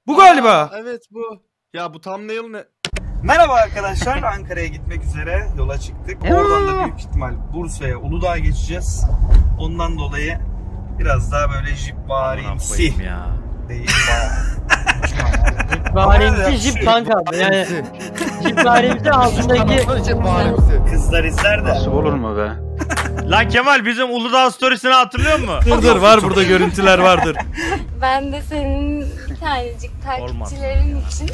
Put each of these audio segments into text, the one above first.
Bu galiba. Evet bu. Ya bu thumbnail ne? Merhaba arkadaşlar, Ankara'ya gitmek üzere yola çıktık. Oradan da büyük ihtimal Bursa'ya, Uludağ'a geçeceğiz. Ondan dolayı biraz daha böyle jipvarimsi değil. Jipvarimsi jip kanka. Yani jipvarimsi altındaki kızlar izler de. Nasıl olur mu be? Lan Kemal bizim Uludağ storiesini hatırlıyor musun? Dur var burada görüntüler vardır. Ben de senin bir tanecik takipçilerin için.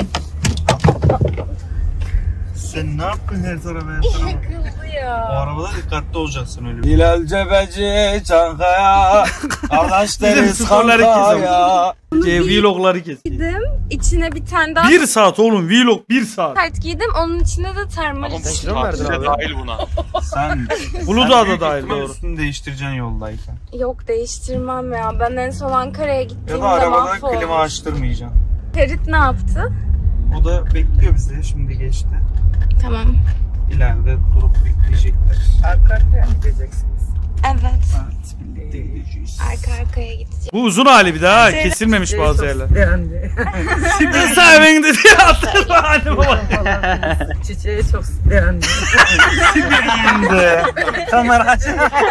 Sen ne yaptın her tarafa Yakılıyor. O arabada dikkatli olacaksın öyle. Hilal Cebeci Çankaya kardeşleriz Kankaya. Vlogları kes. Giydim. İçine bir tane daha 1 saat oğlum vlog 1 saat. kart giydim. Onun içinde de termal Sen verdin abi. Dahil buna. Sen Uludağ'da dahil doğru. Üstünü değiştireceksin yoldayken. Yok değiştirmem ya. Ben en son Ankara'ya gittiğimde Ya da arabadan mahvoldum. klima açtırmayacaksın. Ferit ne yaptı? O da bekliyor bizi. Şimdi geçti. Tamam. İleride durup bekleyecekler. Arka arkaya mı gideceksiniz? Evet. Evet, bekleyeceğiz. Arka arkaya gideceğiz. Bu uzun hali bir daha kesilmemiş bazı yerler. Yani. Sen dedi hatırla hani baba. Çiçeği çok beğendi. Şimdi kamera aç.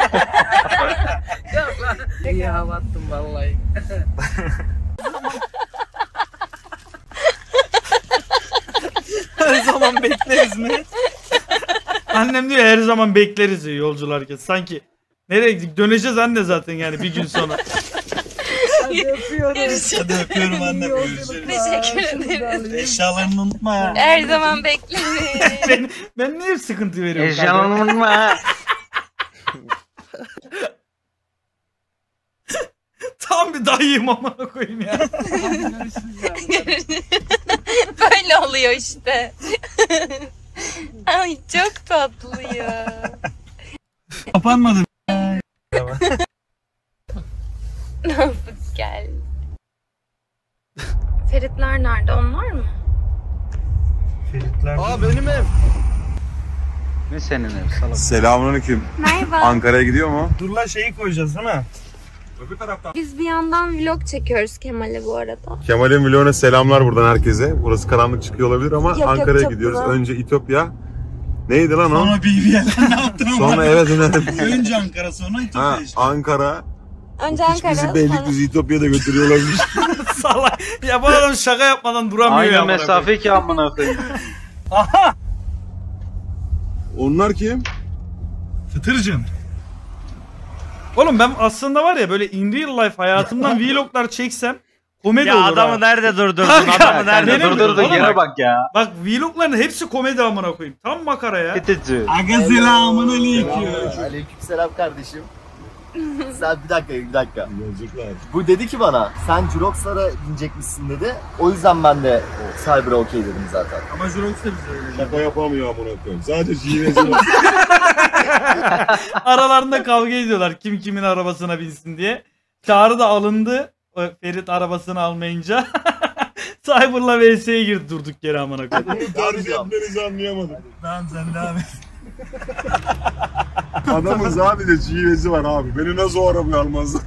İyi hava attım vallahi. Her zaman bekleriz mi? Annem diyor her zaman bekleriz diyor yolcularken. Sanki nereye gittik? Döneceğiz anne zaten yani bir gün sonra. Hadi öpüyorum. Hadi öpüyorum anne. Görüşürüz. Teşekkür ederim. Eşyalarını unutma ya. Her zaman bekleriz. Ben niye hep sıkıntı veriyorum? Eşyanın mı? Tam bir dayıyım amına koyayım ya. Böyle oluyor işte. Ay çok tatlı ya. Kapanmadı. Gel. Feritler nerede? Onlar mı? Feritler. Aa benim ev. Ne senin ev salak? Selamünaleyküm. Merhaba. Ankara'ya gidiyor mu? Dur lan şeyi koyacağız değil mi? Öbür taraftan. Biz bir yandan vlog çekiyoruz Kemal'e bu arada. Kemal'in vloguna selamlar buradan herkese. Burası karanlık çıkıyor olabilir ama Yok, Ankara'ya çok gidiyoruz. güzel. Önce İtopya. Neydi lan o? Sonra BBL'den ne yaptın ama? Sonra evet önemli. Önce Ankara sonra İtopya Ha, işte. Ankara. Önce Hiç Ankara. bizi Beylikdüzü İtopya'da götürüyor olabilir. Salak. Ya bu adam şaka yapmadan duramıyor ya. Aynı mesafe ki amına koyayım. Aha. Onlar kim? Fıtırcın. Oğlum ben aslında var ya böyle in real life hayatımdan vloglar çeksem komedi Ya olur adamı ha. nerede durdurdun? Kanka, Adamı nerede benim- durdurdun? Dur Oğlum yere bak. bak ya. Bak vlogların hepsi komedi amına koyayım. Tam makara ya. Getici. Aga selamun aleyküm. Aleykümselam kardeşim. Sen bir dakika. Yolculuklar. Bu dedi ki bana sen Jurox'lara binecekmişsin dedi. O yüzden ben de Cyber'a okey dedim zaten. Ama Jurox da bize öyle. Şaka yapamıyor amına koyayım. Sadece şivesi var. Aralarında kavga ediyorlar kim kimin arabasına binsin diye. Çağrı da alındı. O Ferit arabasını almayınca. Cyber'la VS'ye girdi durduk yere amına koyayım. Tarif etmenizi anlayamadım. Tamam sen devam et. Adamın sadece şivesi var abi. Beni nasıl o arabaya almazlar?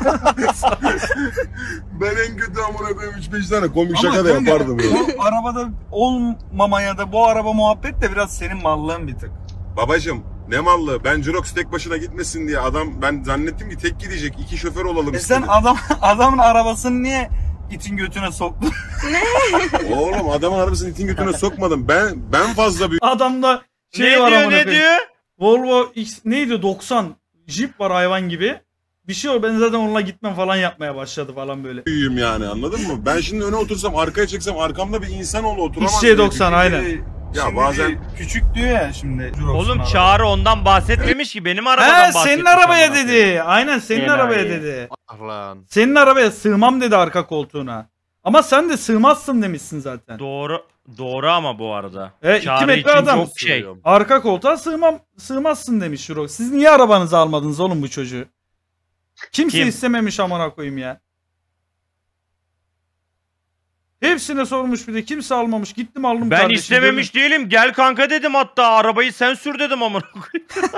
Ben en kötü amına koyayım 3-5 tane komik şaka da yapardım ya. Bu arabada olmamaya da bu araba muhabbet de biraz senin mallığın bir tık. Babacım ne mallı? Ben Jurox tek başına gitmesin diye adam ben zannettim ki tek gidecek. 2 şoför olalım Sen istedim. adamın arabasını niye itin götüne soktun? Oğlum adamın arabasını itin götüne sokmadım. Ben fazla büyük. Adamda şey Ne var diyor amına ne koyayım. diyor? Volvo X neydi 90 Jeep var hayvan gibi. Bir şey var ben zaten onunla gitmem falan yapmaya başladı falan böyle. Büyüğüm yani anladın mı? Ben şimdi öne otursam arkaya çeksem arkamda bir insanoğlu oturamaz. XC90 aynen. Ya Şimdi bazen küçük diyor ya şimdi. Oğlum Çağrı ondan bahsetmemiş ki benim arabadan bahsetmiş. senin arabaya amına koyayım. dedi. Aynen senin Enayi. arabaya dedi. Ah lan. Senin arabaya sığmam dedi arka koltuğuna. Ama sen de sığmazsın demişsin zaten. Doğru ama bu arada. 2 Çağrı metre için adam. çok şey. Arka koltuğa sığmazsın demiş Şurok. Siz niye arabanızı almadınız oğlum bu çocuğu? Kimse Kim? istememiş amına koyayım ya. Hepsine sormuş bir de kimse almamış. Gittim aldım Ben kardeşim. istememiş değilim. Gel kanka dedim hatta arabayı sen sür dedim amına koyayım.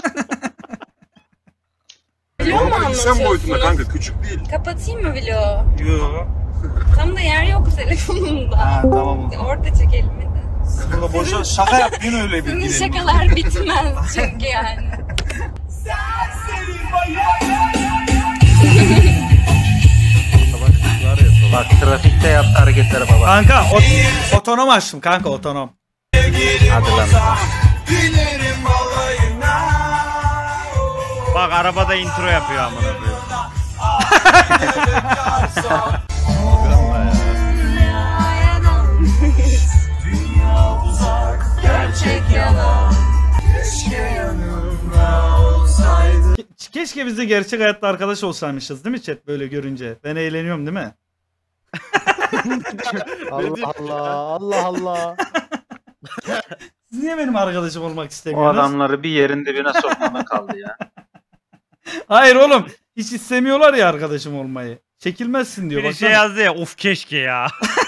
Vlog mu İnsan boyutunda anlatıyorsunuz? kanka küçük değil. Kapatayım mı vlogu? Yo. Tam da yer yok telefonum. aslında. Ha tamam. Orada çekelim hadi. Siz burada boşa şaka yapmayın öyle bir Sizin gidelim. şakalar bitmez çünkü yani. Bak trafikte yaptı hareketlere baba. Kanka otonom açtım kanka otonom. Hadi lan. Bak arabada intro yapıyor amına koyayım. Keşke biz de gerçek hayatta arkadaş olsaymışız değil mi chat böyle görünce? Ben eğleniyorum değil mi? Allah Allah Allah Allah. Siz niye benim arkadaşım olmak O istemiyorsunuz? adamları bir yerin dibine sokmana kaldı ya. Hayır oğlum. Hiç istemiyorlar ya arkadaşım olmayı. Çekilmezsin diyor. Bir Baksana. şey yazdı ya of keşke ya.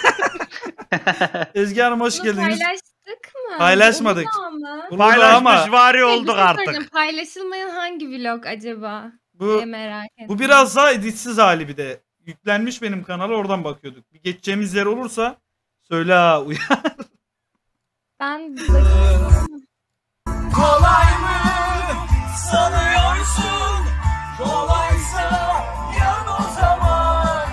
Ezgi Hanım hoş Bunu geldiniz. paylaştık mı? Paylaşmadık. Uludağ mı? Uludağ ama Paylaşmış vari Peki, olduk bir şey artık. soracağım. Paylaşılmayan hangi vlog acaba? bu Diye merak ettim. bu biraz daha editsiz hali bir de. Yüklenmiş benim kanala oradan bakıyorduk. Bir geçeceğimiz yer olursa söyle ha uyar. Ben Kolay mı sanıyorsun? Kolaysa yan o zaman.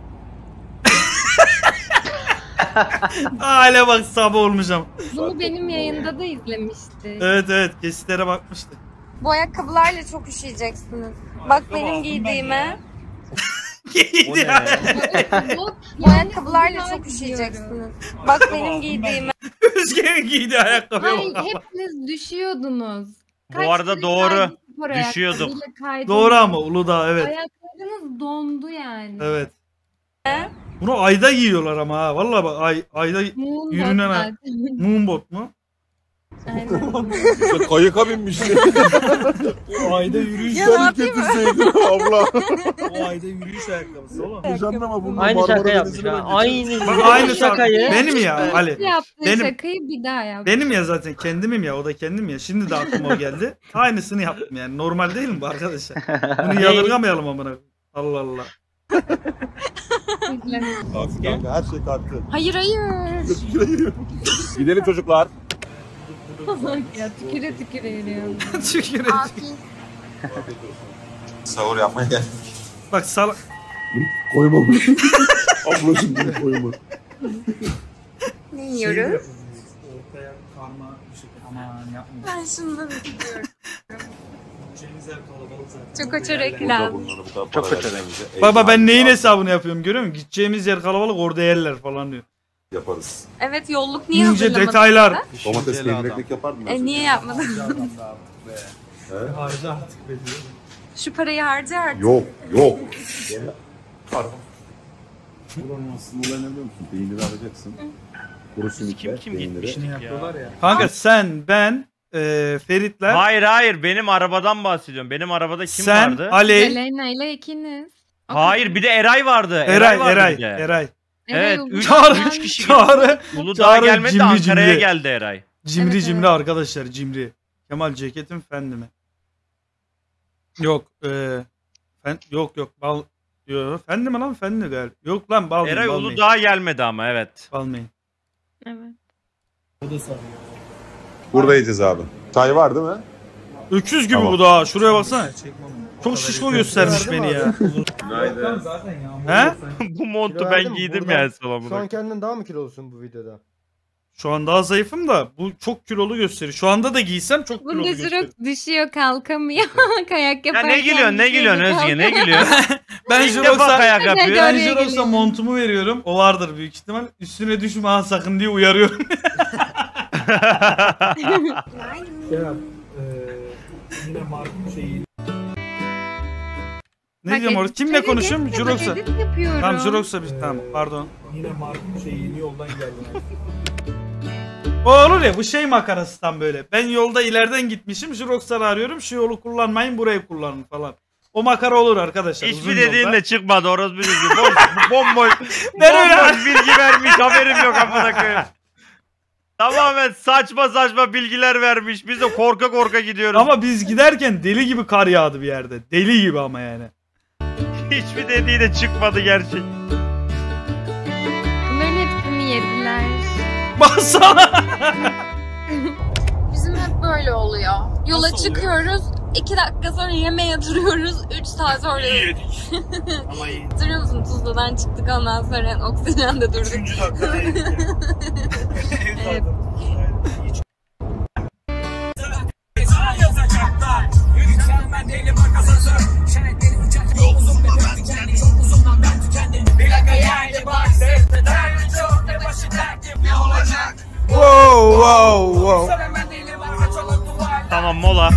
Hale bak sabah olmuşum. bunu benim yayında da izlemiştik. Evet kesitlere bakmıştık. Bu ayakkabılarla çok üşüyeceksiniz. Bak benim giydiğime. Giydi ne? Bu ayakkabılarla çok üşüyeceksiniz. Bak benim giydiğime. Özge'nin giydiği ayakkabıya Hayır bak. hepiniz düşüyordunuz. Bu arada kere doğru. sadece spor Düşüyorduk. ayakkabıyla kaydınız. Doğru ama Uludağ evet. Ayaklarınız dondu yani. Evet. Bunu ayda giyiyorlar ama ha. Vallahi bak ayda Moonbot yürünen zaten. Moonbot mu? Aynen. Kayıka binmiş. O ayda yürüyüş. Sen getirseydin abla. O ayda yürüyüş ayakkabısı oğlum. Nişanlama bunu. Aynı şaka yapmış ha. Aynı, Bak aynı şakayı. Benim ya Ali. Yaptığı Benim- şakayı bir daha yap. Benim ya zaten kendimim ya o da kendim ya. Şimdi de aklıma o geldi. Aynısını yaptım yani. Normal değil mi bu arkadaşlar? Bunu yadırgamayalım amına. Allah Allah. Kanka her şey kalktı. Hayır hayır. Gidelim çocuklar. Ya tüküre yürüyorum. Tükürük. Sahur yapmaya geldik. Bak sal... Koyma. Ablacım bunu koyma. Ne yiyoruz? Ortaya karma düşük aman yapmayın. Ben şunları biliyorum. Bütçemiz ev kalabalık zaten. Çok açı reklam. Çok kötü. Baba ben neyin hesabını yapıyorum görüyor musun? Gideceğimiz yer kalabalık orada yerler falan diyor. Yaparız. Evet yolluk niye İnce hazırlamadın? detaylar. Domates peynirlik yapardın. Niye yapmadın? Harca artık be diyor. Şu parayı harca artık. Yok. Buranın aslında olay ne biliyor musun? Peyniri alacaksın. Kuru simitle Kim gitmiştik ya? Kanka sen, ben, Feritler, Hayır benim arabadan bahsediyorum. Benim arabada kim sen, vardı? Aley, Elena ile ikiniz. O Hayır bir de Eray vardı. Eray, vardı bir de. Eray. Evet, Eray üç Uludağ'dan- kişi Çağrı, Uludağ'a Çağrı gelmedi de cimri Ankara'ya cimri. geldi Eray. Cimri Evet, cimri evet. arkadaşlar cimri. Kemal ceketim fendi mi? Yok, yok bal. Yok, fendi mi lan fendi galiba. Yok lan bal. Eray Uludağ'a gelmedi ama evet. Balmayın. Evet. Burada yiyeceğiz abi. Çay var değil mi? Öküz gibi Tamam. bu da. Şuraya baksana. Çok şişko göstermiş beni ya. Günaydın. He? Bu montu Kilo ben verdin mi? giydim Buradan- ya sana Şu bunu. an kendinden daha mı kilolusun bu videoda? Şu an daha zayıfım da bu çok kilolu gösteriyor. Şu anda da giysem çok kilolu Bunda gösteriyor. Jurok düşüyor kalkamıyor. Kayak Ya yaparken. ne gülüyorsun Özge ne gülüyorsun? Ben İlk defa Jurox'a kayak yapıyor. ben Oraya Jurox'a geliyorum. montumu veriyorum. O vardır büyük ihtimal. Üstüne düşme ha sakın diye uyarıyorum. Yine markın şeyi. Ne diyeceğim orada? Kimle konuşuyorum? Jurox'a. yapıyorum. Tamam Jurox'a bir tamam pardon. Yine markın şeyi yeni yoldan geldi. O olur ya bu şey makarası tam böyle. Ben yolda ileriden gitmişim. Jurox'ları arıyorum. Şu yolu kullanmayın burayı kullanın falan. O makara olur arkadaşlar. uzun Hiçbir dediğin yolda. de çıkmadı orası bir düzgün. Bomboş. Ben öyle- Bomboş bilgi vermiş haberim yok amına koyayım. Tamamen saçma bilgiler vermiş. Biz de korka gidiyoruz. Ama biz giderken deli gibi kar yağdı bir yerde. Deli gibi ama yani. Hiçbir dediği de çıkmadı gerçek. Bunların hepsini yedik Baksana. Bizim hep böyle oluyor. Yola çıkıyoruz. 2 dakika sonra yemeğe duruyoruz. 3 saat sonra yedik. Ama iyi. Duruyor musun? Tuzla'dan çıktık ondan sonra oksijende durduk. 3. dakikada yedik ya. Evet. Wow wow wow. Tamam mola.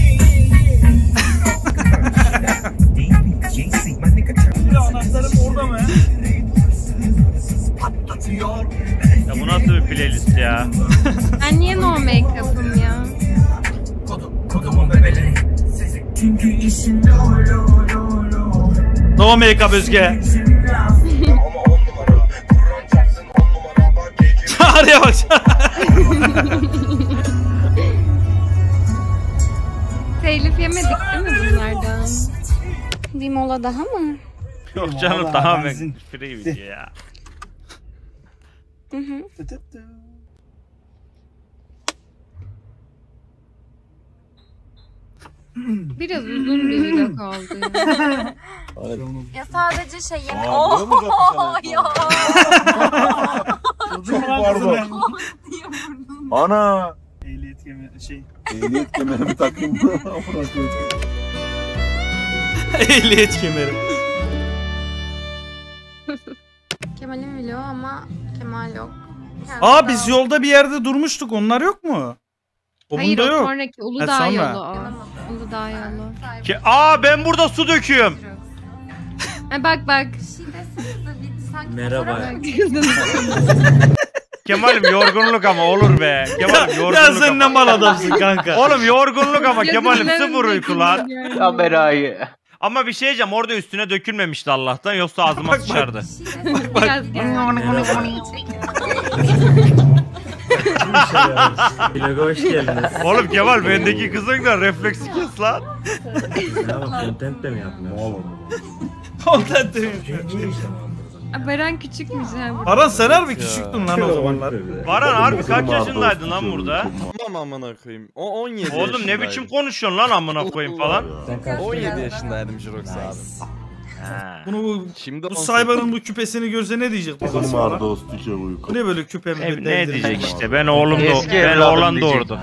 Anahtarım orada mı? Ya bu nasıl bir playlist ya? Ben niye no make-up'ım ya? No make up Özge. Araya bak. Telif yemedik değil mi bunlardan? Bir mola daha mı? Yok canım tamamen free video ya. Hı hı. Biraz uzun bir vlog oldu. Ya sadece şey yemek. Ya. Çok pardon. Ana. Ehliyet kemeri şey. Ehliyet kemerimi takayım. Ehliyet kemeri. Kemal'in vlogu ama Kemal yok. Aa biz yolda bir yerde durmuştuk. Onlar yok mu? O Hayır, bunda o yok. sonraki Uludağ Ha, sonra. yolu o. Uludağ yolu. Aa ben burada su döküyorum. Bak. Merhaba. Kemal'im yorgunluk ama olur be. Kemal'im yorgunluk Ya sen ne ama. mal adamsın kanka. Oğlum yorgunluk ama Kemal'im sıfır uyku lan. Kamerayı. Ama bir şey diyeceğim orada üstüne dökülmemişti Allah'tan yoksa ağzıma sıçardı. Vlog'a hoş geldiniz. Oğlum Kemal bendeki kızın da refleksi kes lan. Content de mi yapmıyorsun? Content değil. Baran küçükmüş ya. Aran sen harbi küçüktün lan o zamanlar. Baran harbi kaç yaşındaydın lan burada? Tamam amına koyayım. O 17 Oğlum ne biçim konuşuyorsun lan amına koyayım falan. 17 yaşındaydım Jirox abi. Bunu Şimdi bu 18. Cyber'ın bu küpesini görse ne diyecek babası falan? Bu ne böyle küpe mi? Ne diyecek işte ben oğlum Eski ben evladım oğlan diyecek. doğurdu.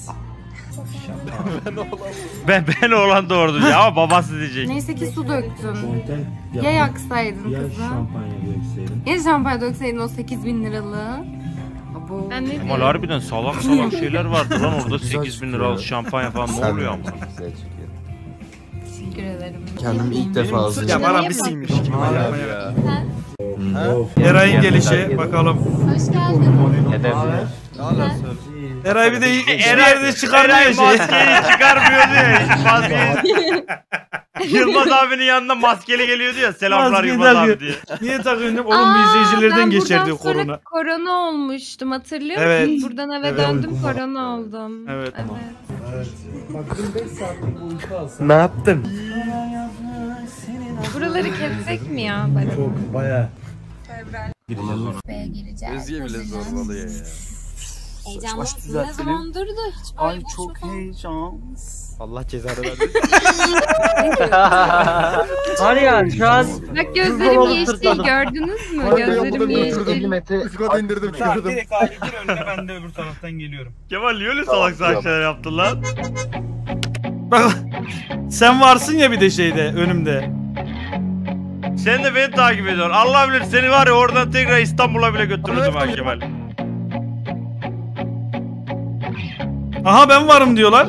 Ben oğlan doğurdu ya ama babası diyecek. Neyse ki su döktüm. Ya yaksaydın kızım. Ya şampanya dökseydin o 8.000 liralığı. Ben ne Ama harbiden salak şeyler vardı lan orada 8.000 liralık şampanya falan ne oluyor ama? Teşekkür ederim. Kendimi ilk defa hazır. Ya bana bir Sikmiş gibi ya. Eray'ın gelişi bakalım. Hoş geldin. Hedef. Eray bir de hiçbir yerde çıkarmıyor şey. Maskeyi çıkarmıyordu ya. Maskeyi. Yılmaz abinin yanında maskeli geliyordu ya. Selamlar Maske Yılmaz takıyor. abi diye. Niye takıyorsun? Oğlum bu izleyicilerden geçer diyor korona. Ben korona olmuştum hatırlıyor Evet. musun? Buradan eve döndüm korona oldum. Evet. Ne yaptın? Buraları kessek mi ya? Çok bayağı. Özge bile zorbalıyor ya. Heyecanlı mısın? Ne zamandır da hiç Ay çok heyecan. Allah cezanı versin. Var ya şu an Bak gözlerim yeşil gördünüz mü? Gözlerim yeşil. Şurada indirdim Tamam direkt abi gir önüne ben de öbür taraftan geliyorum. Kemal niye öyle salak salak şeyler yaptın lan? Bak sen varsın ya bir de şeyde önümde. Sen de beni takip ediyorsun. Allah bilir seni var ya oradan tekrar İstanbul'a bile götürürdüm ha Kemal. Aha ben varım diyorlar.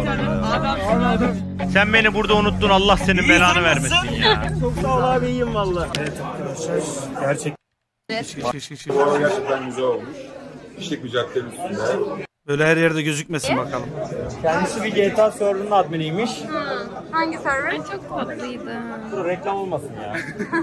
Sen beni burada unuttun Allah senin belanı vermesin ya. çok sağ ol abi iyiyim valla. Evet arkadaşlar gerçekten. Bu arada gerçekten güzel olmuş. İşte bir caddenin üstünde. Böyle her yerde gözükmesin bakalım. Kendisi bir GTA server'ının adminiymiş. Hangi server? Çok tatlıydı. Reklam olmasın ya.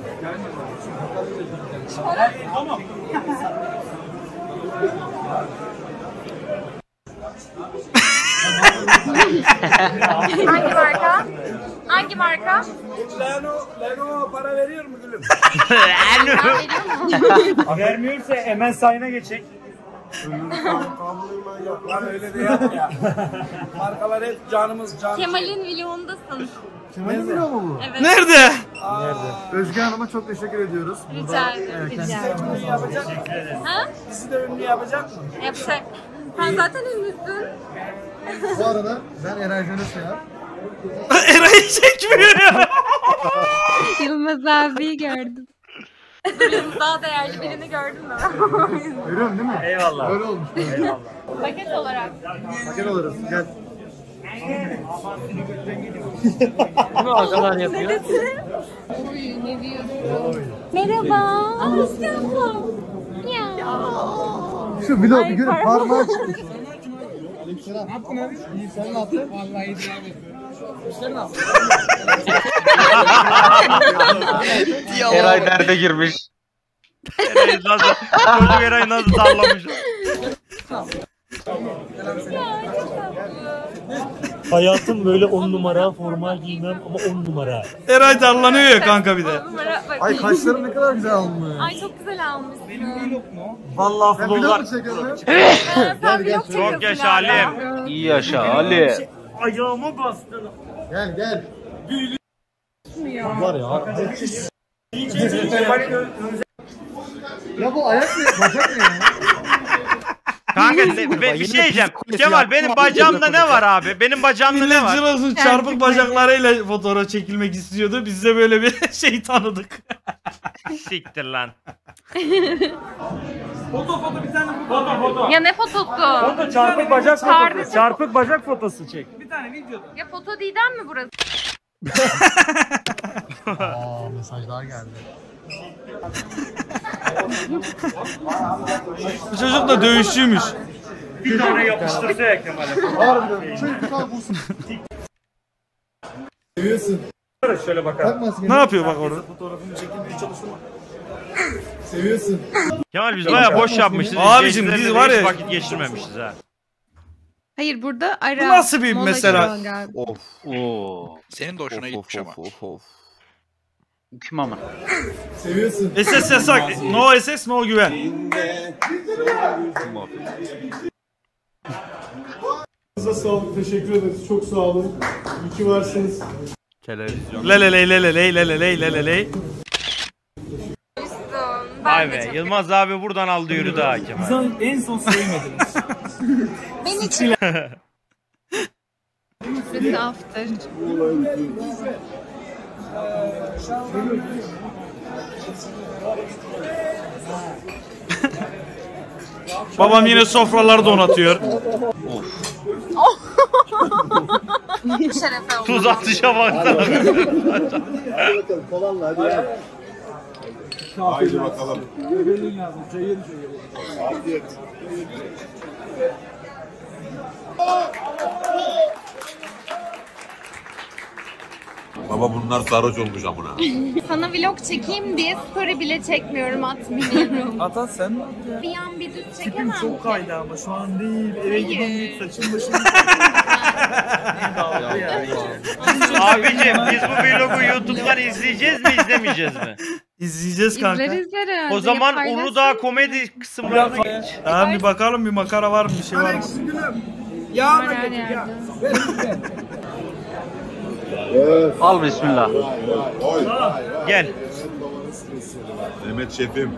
Hangi marka? Hangi marka? Leno para veriyor mu gülüm? Vermiyorsa hemen sayına geçecek. Lan öyle de yap ya. Markalar hep canımız. Kemal'in vlogundasın. Kemal'in vlogu mu bu? Evet. Nerede? Özge Hanım'a çok teşekkür ediyoruz. Rica ederim. Rica ederim. Yapacak mı? Ha? Bizi de ünlü yapacak mı? Yapacak. Sen zaten ünlüsün. Bu arada ben Eray Jönös'e Eray'ı çekmiyor ya. Yılmaz abiyi gördüm. Yılmaz daha değerli birini gördün mü? görüyorum değil mi? Eyvallah. Öyle olmuş. Eyvallah. Paket olarak. Gel alırız. Gel. Bunu arkalar yapıyor. Oy ne diyorsun? Merhaba. Asya abla. Ya. Şu vlog bir görün parmağı çıkmış. Ne yaptın abi? İyi, sen ne yaptın? Vallahi iyi abi. İşler ne yaptın? Eray derde girmiş. Eray nasıl, çocuk Eray nasıl sallamış. Hayatım böyle 10 numara forma giymem ama 10 numara. Eray darlanıyor ya kanka bir de. Ay kaşlarım ne kadar güzel olmuş. Ay çok güzel almışsın. Vallahi Ben vlog flowlar. mu çekiyorum? Sen vlog çekiyorsun. Çok yaşa galiba. Halim. İyi yaşa Ali. Ayağıma bastın. Gel gel. Var ya. Ya bu ayak ne? Bacak ne ya? Kanka bir şey diyeceğim. Kemal benim bacağımda ne var abi? Benim bacağımda ne Millet var? Jiros'un çarpık bacaklarıyla fotoğraf çekilmek istiyordu. Biz de böyle bir şey tanıdık. Siktir lan. Foto bir tane foto. Ya ne fotosu? Foto çarpık bacak Sardı. fotosu. Çarpık bacak fotosu çek. Bir tane video. Ya foto Didem mi burası? Mesajlar geldi. Bu çocuk da dövüşçüymüş. Bir tane yapıştırsa ya Kemal'e. Harbiden. Şöyle bir tane vursun. Seviyorsun. Şöyle bakalım. Takmasın. Ne yapıyor bak orada? Fotoğrafını çekilmeye çalıştım. Seviyorsun. Kemal biz bayağı boş yapmışız. Abicim, biz Gençlerle var hiç ya- vakit geçirmemişiz ha. Hayır burada ara. Bu nasıl bir mola mesela? giriyor galiba. Of. Oo. Senin de hoşuna gitmiş ama. Of. Kim ama? Seviyorsun. SS yasak. No SS no güven. Sağ olun, teşekkür ederiz. Çok sağ olun. İyi ki varsınız. Televizyon. Leleley. Vay be Yılmaz abi buradan aldı yürüdü ha Kemal. En son sevmediniz. Ben için. Burası after. Babam yine sofraları donatıyor. Şerefe oldu. Tuz atışa baksana. Hadi bakalım kolanla hadi ya. Haydi bakalım. Afiyet. Baba bunlar sarhoş olmuş amına. Sana vlog çekeyim diye story bile çekmiyorum, atmıyorum. Atan sen mi? Bir yan bir düz Tipim çekemem çok ki. kaydı ama şu an değil. Eve gideyim saçım başım. Abicim biz bu vlogu YouTube'dan izleyeceğiz mi izlemeyeceğiz mi? İzleyeceğiz kanka. İzleriz. O zaman Uludağ komedi kısımlarına geç. Tamam bir bakalım bir makara var mı bir şey var mı? Ya da getir ya. Al bismillah. Oy. Gel. Mehmet şefim.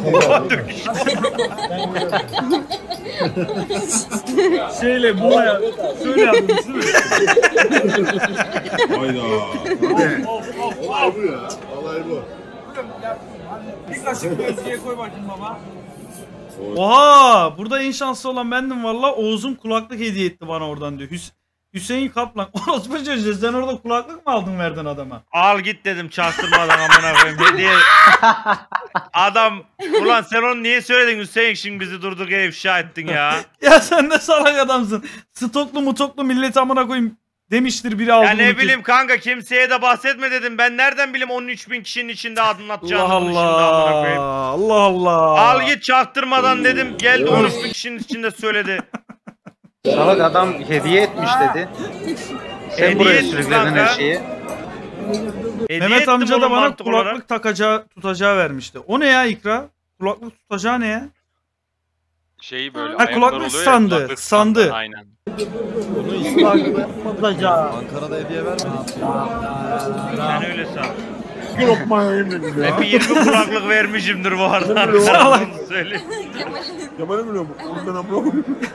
Şeyle bu ya. Şöyle yapıyorsun değil mi? Hayda. Olay bu ya. Olay bu. Bir kaşık Özge'ye koy bakayım baba. Oha! Burada en şanslı olan bendim valla. Oğuz'um kulaklık hediye etti bana oradan diyor. Hüseyin Kaplan. Orospu çocuğu sen orada kulaklık mı aldın verdin adama? Al git dedim çaktırmadan amına koyayım hediye. Adam ulan sen onu niye söyledin Hüseyin, şimdi bizi durduk yere ifşa ettin ya. Ya sen ne salak adamsın. Stoklu mutoklu milleti amına koyayım demiştir biri aldı. Ya ne bileyim kanka, kimseye de bahsetme dedim. Ben nereden bileyim 13.000 kişinin içinde anlatacağını. Allah Allah. Al git çaktırmadan dedim. Geldi 13.000 kişinin içinde söyledi. Salak adam hediye etmiş dedi. Sen Hediye buraya etmiş sürükledin kanka. her şeyi. Mehmet amca da bana kulaklık tutacağı vermişti. O ne ya İkra? Kulaklık tutacağı ne ya? Şeyi böyle Ha, ayaklar kulaklık oluyor ya, sandı, kulaklık sandı. Aynen. Bunu İstanbul'da yapmadılar. Ankara'da hediye vermedik. Sen öyle san. Lokmaya yemin Hep 20 kulaklık vermişimdir bu arada. Salak. Söyleyeyim. Kemal'e mi bu? Ben amına.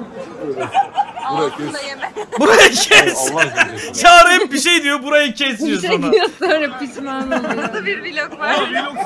Burayı kes. Çağrı hep bir şey diyor, burayı kes diyor sonra. Çekiyor sonra pişman oluyor. Bir vlog var.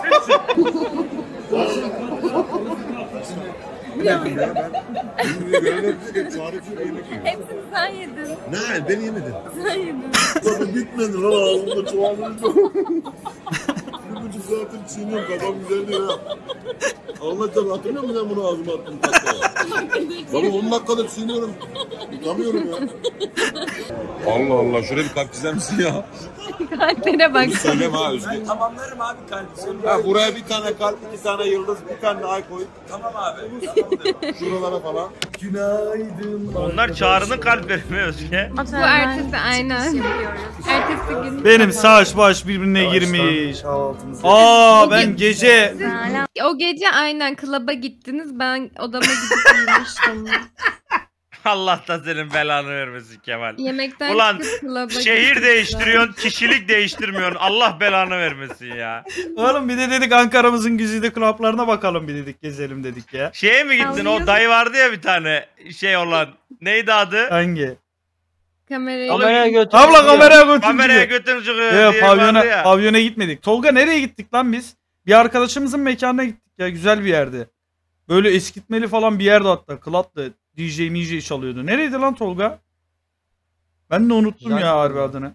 Hepsini sen yedin. Ne? Ben yemedim. Sen yedin. Tabii bitmedi lan ağzımda çoğalmıştı. 1,5 saattir çiğniyorum kadar güzel değil ha. Anlatacağım hatırlıyor musun sen bunu ağzıma attım tatlıya? Baba 10 dakikadır çiğniyorum. Tutamıyorum ya. Allah Allah şuraya bir kalp çizer misin ya? Kalplere bak. Söyleme ha Özgür. Ben tamamlarım abi kalbi. Ha, buraya bir tane kalp, 2 tane yıldız, bir tane ay koy. Tamam abi. Şuralara falan. Günaydın. Onlar Çağrı'nın kalp vermiyor Özge. Bu ertesi aynen. Ertesi gün. Benim saç baş birbirine girmiş. Kahvaltımızı. Aa ben gece O gece aynen klaba gittiniz. Ben odama gidip uyumuştum. Allah da senin belanı vermesin Kemal. Yemekten Ulan çıkıp klaba şehir gittim. değiştiriyorsun, kişilik değiştirmiyorsun. Allah belanı vermesin ya. oğlum bir de dedik Ankara'mızın güzide klaplarına bakalım bir dedik, gezelim dedik ya. Şeye mi gittin? O dayı vardı ya bir tane şey olan. Neydi adı? Hangi? Kameraya götür. Abla kameraya götür. Kameraya götür çıkıyor Yok diye vardı ya. pavyona gitmedik. Tolga nereye gittik lan biz? Bir arkadaşımızın mekanına gittik ya, güzel bir yerdi. Böyle eskitmeli falan bir yerde hatta. Club'dı. DJ çalıyordu. Nereydi lan Tolga? Ben de unuttum ya harbi adını.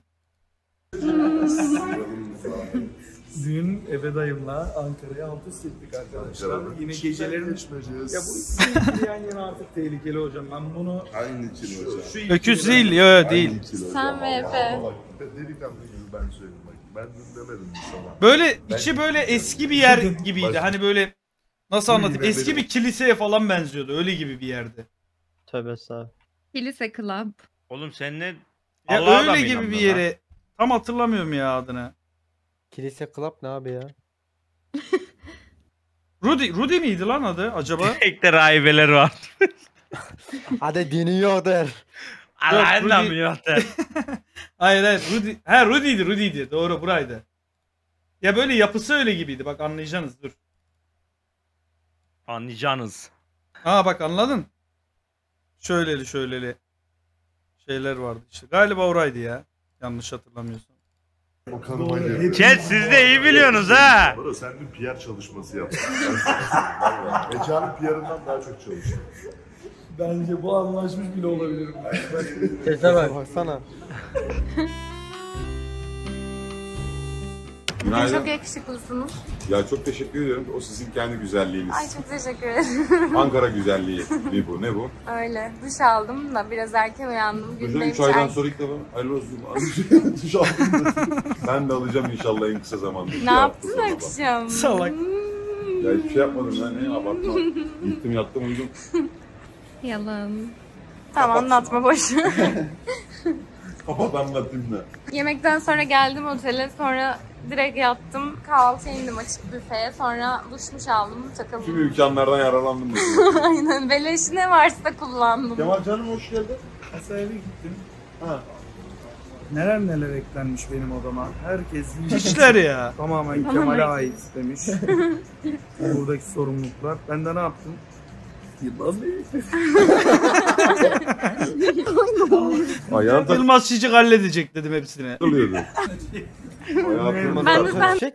Dün eve dayımla Ankara'ya alt üst ettik arkadaşlar. Yine gecelerin ya bu yan yana artık tehlikeli hocam. Ben bunu Aynı kilo hocam. öküz değil ya değil. Sen ve Efe. Delikanlı gibi ben söyleyeyim bak. Ben dün demedim sana. Böyle içi böyle eski bir yer gibiydi. Hani böyle nasıl anlatayım? Eski bir kiliseye falan benziyordu. Öyle gibi bir yerdi. Tövbe estağfurullah. Kilise club. Oğlum sen ne? Ya Allah'a da mı öyle gibi inandın bir lan? yere. Tam hatırlamıyorum ya adını. Kilise Club ne abi ya? Rudy miydi lan adı acaba? Tek de rahibeler var. Hadi diniyor der. Allah'ın Rudy- da mı yok der. Hayır Rudy. Ha Rudy'ydi. Doğru buraydı. Ya böyle yapısı öyle gibiydi. Bak anlayacaksınız dur. Anlayacaksınız. Ha bak anladın. Şöyleli şeyler vardı işte. Galiba oraydı ya. Yanlış hatırlamıyorsam. Chat siz de iyi biliyorsunuz ha. Bro sen bir PR çalışması yaptın. Mekanın PR'ından daha çok çalıştın. Bence bu anlaşmış bile olabilir. Sese bak. Baksana. Günaydın. Çok yakışıklısınız. Ya çok teşekkür ediyorum. O sizin kendi güzelliğiniz. Ay çok teşekkür ederim. Ankara güzelliği bir bu. Ne bu? Öyle. Duş aldım da biraz erken uyandım. Hocam Günde 3 aydan sonra ilk defa hayırlı olsun. Duş aldım da. Ben de alacağım inşallah en kısa zamanda. Ne yaptın akşam? Salak. Ya hiçbir şey yapmadım ben. Ne abartma. Gittim yattım uyudum. Yalan. Tamam anlatma boş. Kapat anlatayım da. Yemekten sonra geldim otele. Sonra direkt yattım. Kahvaltıya indim açık büfeye. Sonra duşmuş aldım. Takıldım. Tüm imkanlardan yararlandım. Aynen. Beleş ne varsa kullandım. Kemal canım hoş geldin. Asayi'ye gittim. Ha. Neler eklenmiş benim odama. Herkes işler ya. Tamamen Kemal'e ait demiş. Buradaki sorumluluklar. Ben de ne yaptım? Yılmaz Bey. Ayağın Yılmaz Çiçek halledecek dedim hepsine. takılıyordu. Ben de sen...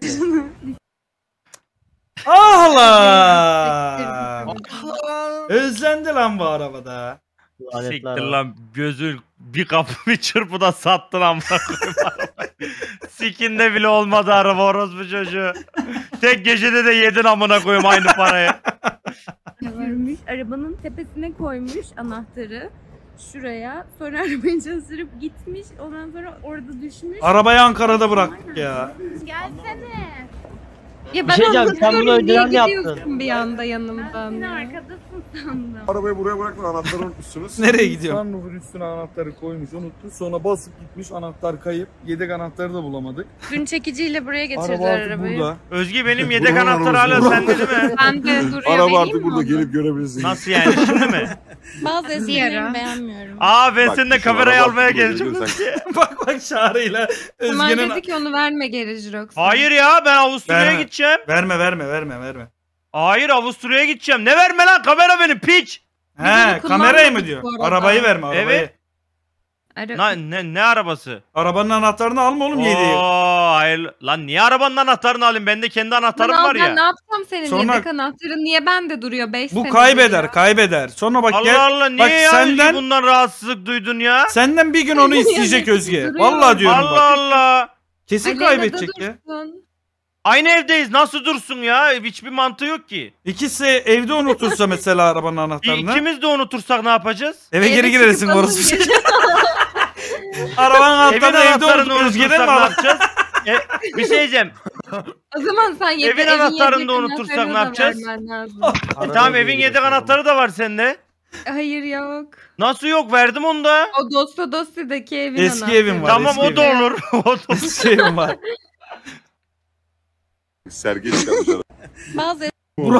Allah! Özlendi lan bu arabada. Siktir lan gözün bir kapı bir çırpıda sattın amına koyayım arabayı. Sikinde bile olmadı araba orospu çocuğu. Tek gecede de yedin amına koyayım aynı parayı. Yürümüş, arabanın tepesine koymuş anahtarı. Şuraya. Sonra arabayı çalıştırıp gitmiş. Ondan sonra orada düşmüş. Arabayı Ankara'da bıraktık ya. Gelsene. Ya Bir şey diyeceğim, sen bunu anlatıyorum, niye önceden yaptın. gidiyorsun bir anda yanımdan? Arkadasın sandım. Arabayı buraya bırakın, anahtarı unutmuşsunuz. Nereye gidiyorsun? Sunroof'un üstüne anahtarı koymuş, unuttu. Sonra basıp gitmiş, anahtar kayıp. Yedek anahtarı da bulamadık. Gün çekiciyle buraya Araba getirdiler artık arabayı. burada. Özge benim yedek Buranın anahtarı arabası. hala sende değil mi? Ben de duruyor, Araba vereyim artık mi burada, onu? gelip görebilirsiniz. Nasıl yani, şimdi mi? Bazı esprilerini beğenmiyorum. Aa ben Bak, seninle düşün, kamerayı araba almaya artık burada, geleceğim. geliyor sanki. Bak Çağrı'yla Kemal Özge'nin... dedi ki onu verme geri Jirox. Hayır ya, ben Avusturya'ya Verme. gideceğim. Verme. Hayır, Avusturya'ya gideceğim. Ne verme lan, kamera benim piç. Biz He, onu kamerayı mı kullanmadık diyor? bu arada. Arabayı verme, arabayı. Evet. Ara- Ne arabası? Arabanın anahtarını alma oğlum, yediği. Oo, hayır. Lan niye arabanın anahtarını alayım? Bende kendi anahtarım Lan var ben ya. ne yapacağım senin Sonra- yedek anahtarın? Niye bende duruyor 5 Bu senedir kaybeder, ya? kaybeder. Sonra bak Allah gel. Allah, niye bak ya senden- Özge bundan rahatsızlık duydun ya? Senden bir gün onu isteyecek Özge. Duruyor. Vallahi diyorum Allah bak. Allah. Kesin Aleyna'da kaybedecek ya. dursun. Aynı evdeyiz, nasıl dursun ya? Hiçbir mantığı yok ki. İkisi evde unutursa mesela arabanın anahtarını. İkimiz de unutursak ne yapacağız? Eve geri Eve girersin çıkıp orası. alın Arabanın Evin anahtarını evde anahtarını unutup Özge'den unutursak mi ne alacaksın? yapacağız? Bir şey diyeceğim. O zaman sen Evin anahtarını da unutursak ne yapacağız? Tamam, evin yedek anahtarı da var sende. Hayır yok. Nasıl yok? Verdim onu da. O dosyadaki evin Eski anahtarı. evin var. Tamam, eski o da evin. olur. O da olur. Eski evin var. Sergi çıkarmış araba. Bazı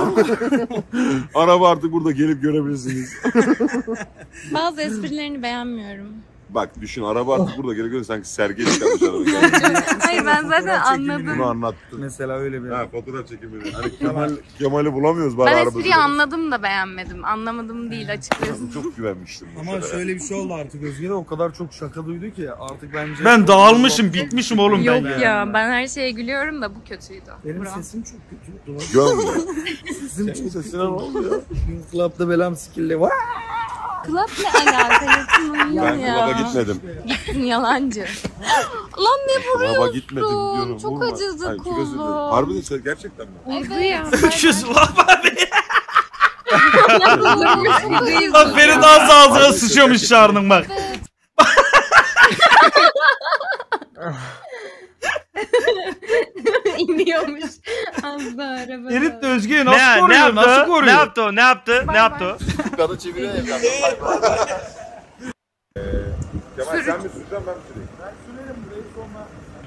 Araba artık burada, gelip görebilirsiniz. bazı esprilerini beğenmiyorum. Bak düşün, araba artık burada, gelip görebilirsiniz. Sanki sergi çıkarmış araba. Hayır ben zaten anladım. Bunu anlattın. Mesela öyle bir. Ha, fotoğraf çekimini. Hani Kemal'i bulamıyoruz bari Ben arabasını. espriyi anladım da beğenmedim. Anlamadım değil açıkçası. Çok güvenmiştim. Ama mesela. şöyle bir şey oldu artık, Özge de o kadar çok şaka duydu ki artık bence... Ben dağılmışım, bitmişim oğlum Yok ben. ya ben her şeye gülüyorum da bu kötüydü. Benim Bravo. sesim çok kötü. Görmüyor. Sesim çok sesine bak ya. Club'da belam skill'le var. Club ne alaka? Yakınım Ben ya. klaba gitmedim. Gittin yalancı. Lan ne Klaba vuruyorsun? gitmedim diyorum. Çok vurma. acıdı Hayır, çok özür dilerim. kolum. Harbiden sen gerçekten mi? Vurdu ya. Öküz laf abi. Vurmuş Bak beni daha az ağzına sıçıyormuş Çağrı'nın bak. İniyormuş. Az da araba. Ferit de Özge'yi nasıl koruyor? Nasıl koruyor? Ne yaptı o? Ne yaptı? Ne yaptı o? Kadın çeviriyor ya. Kemal sen mi süreceksin, ben mi süreyim? Ben sürerim burayı sonra.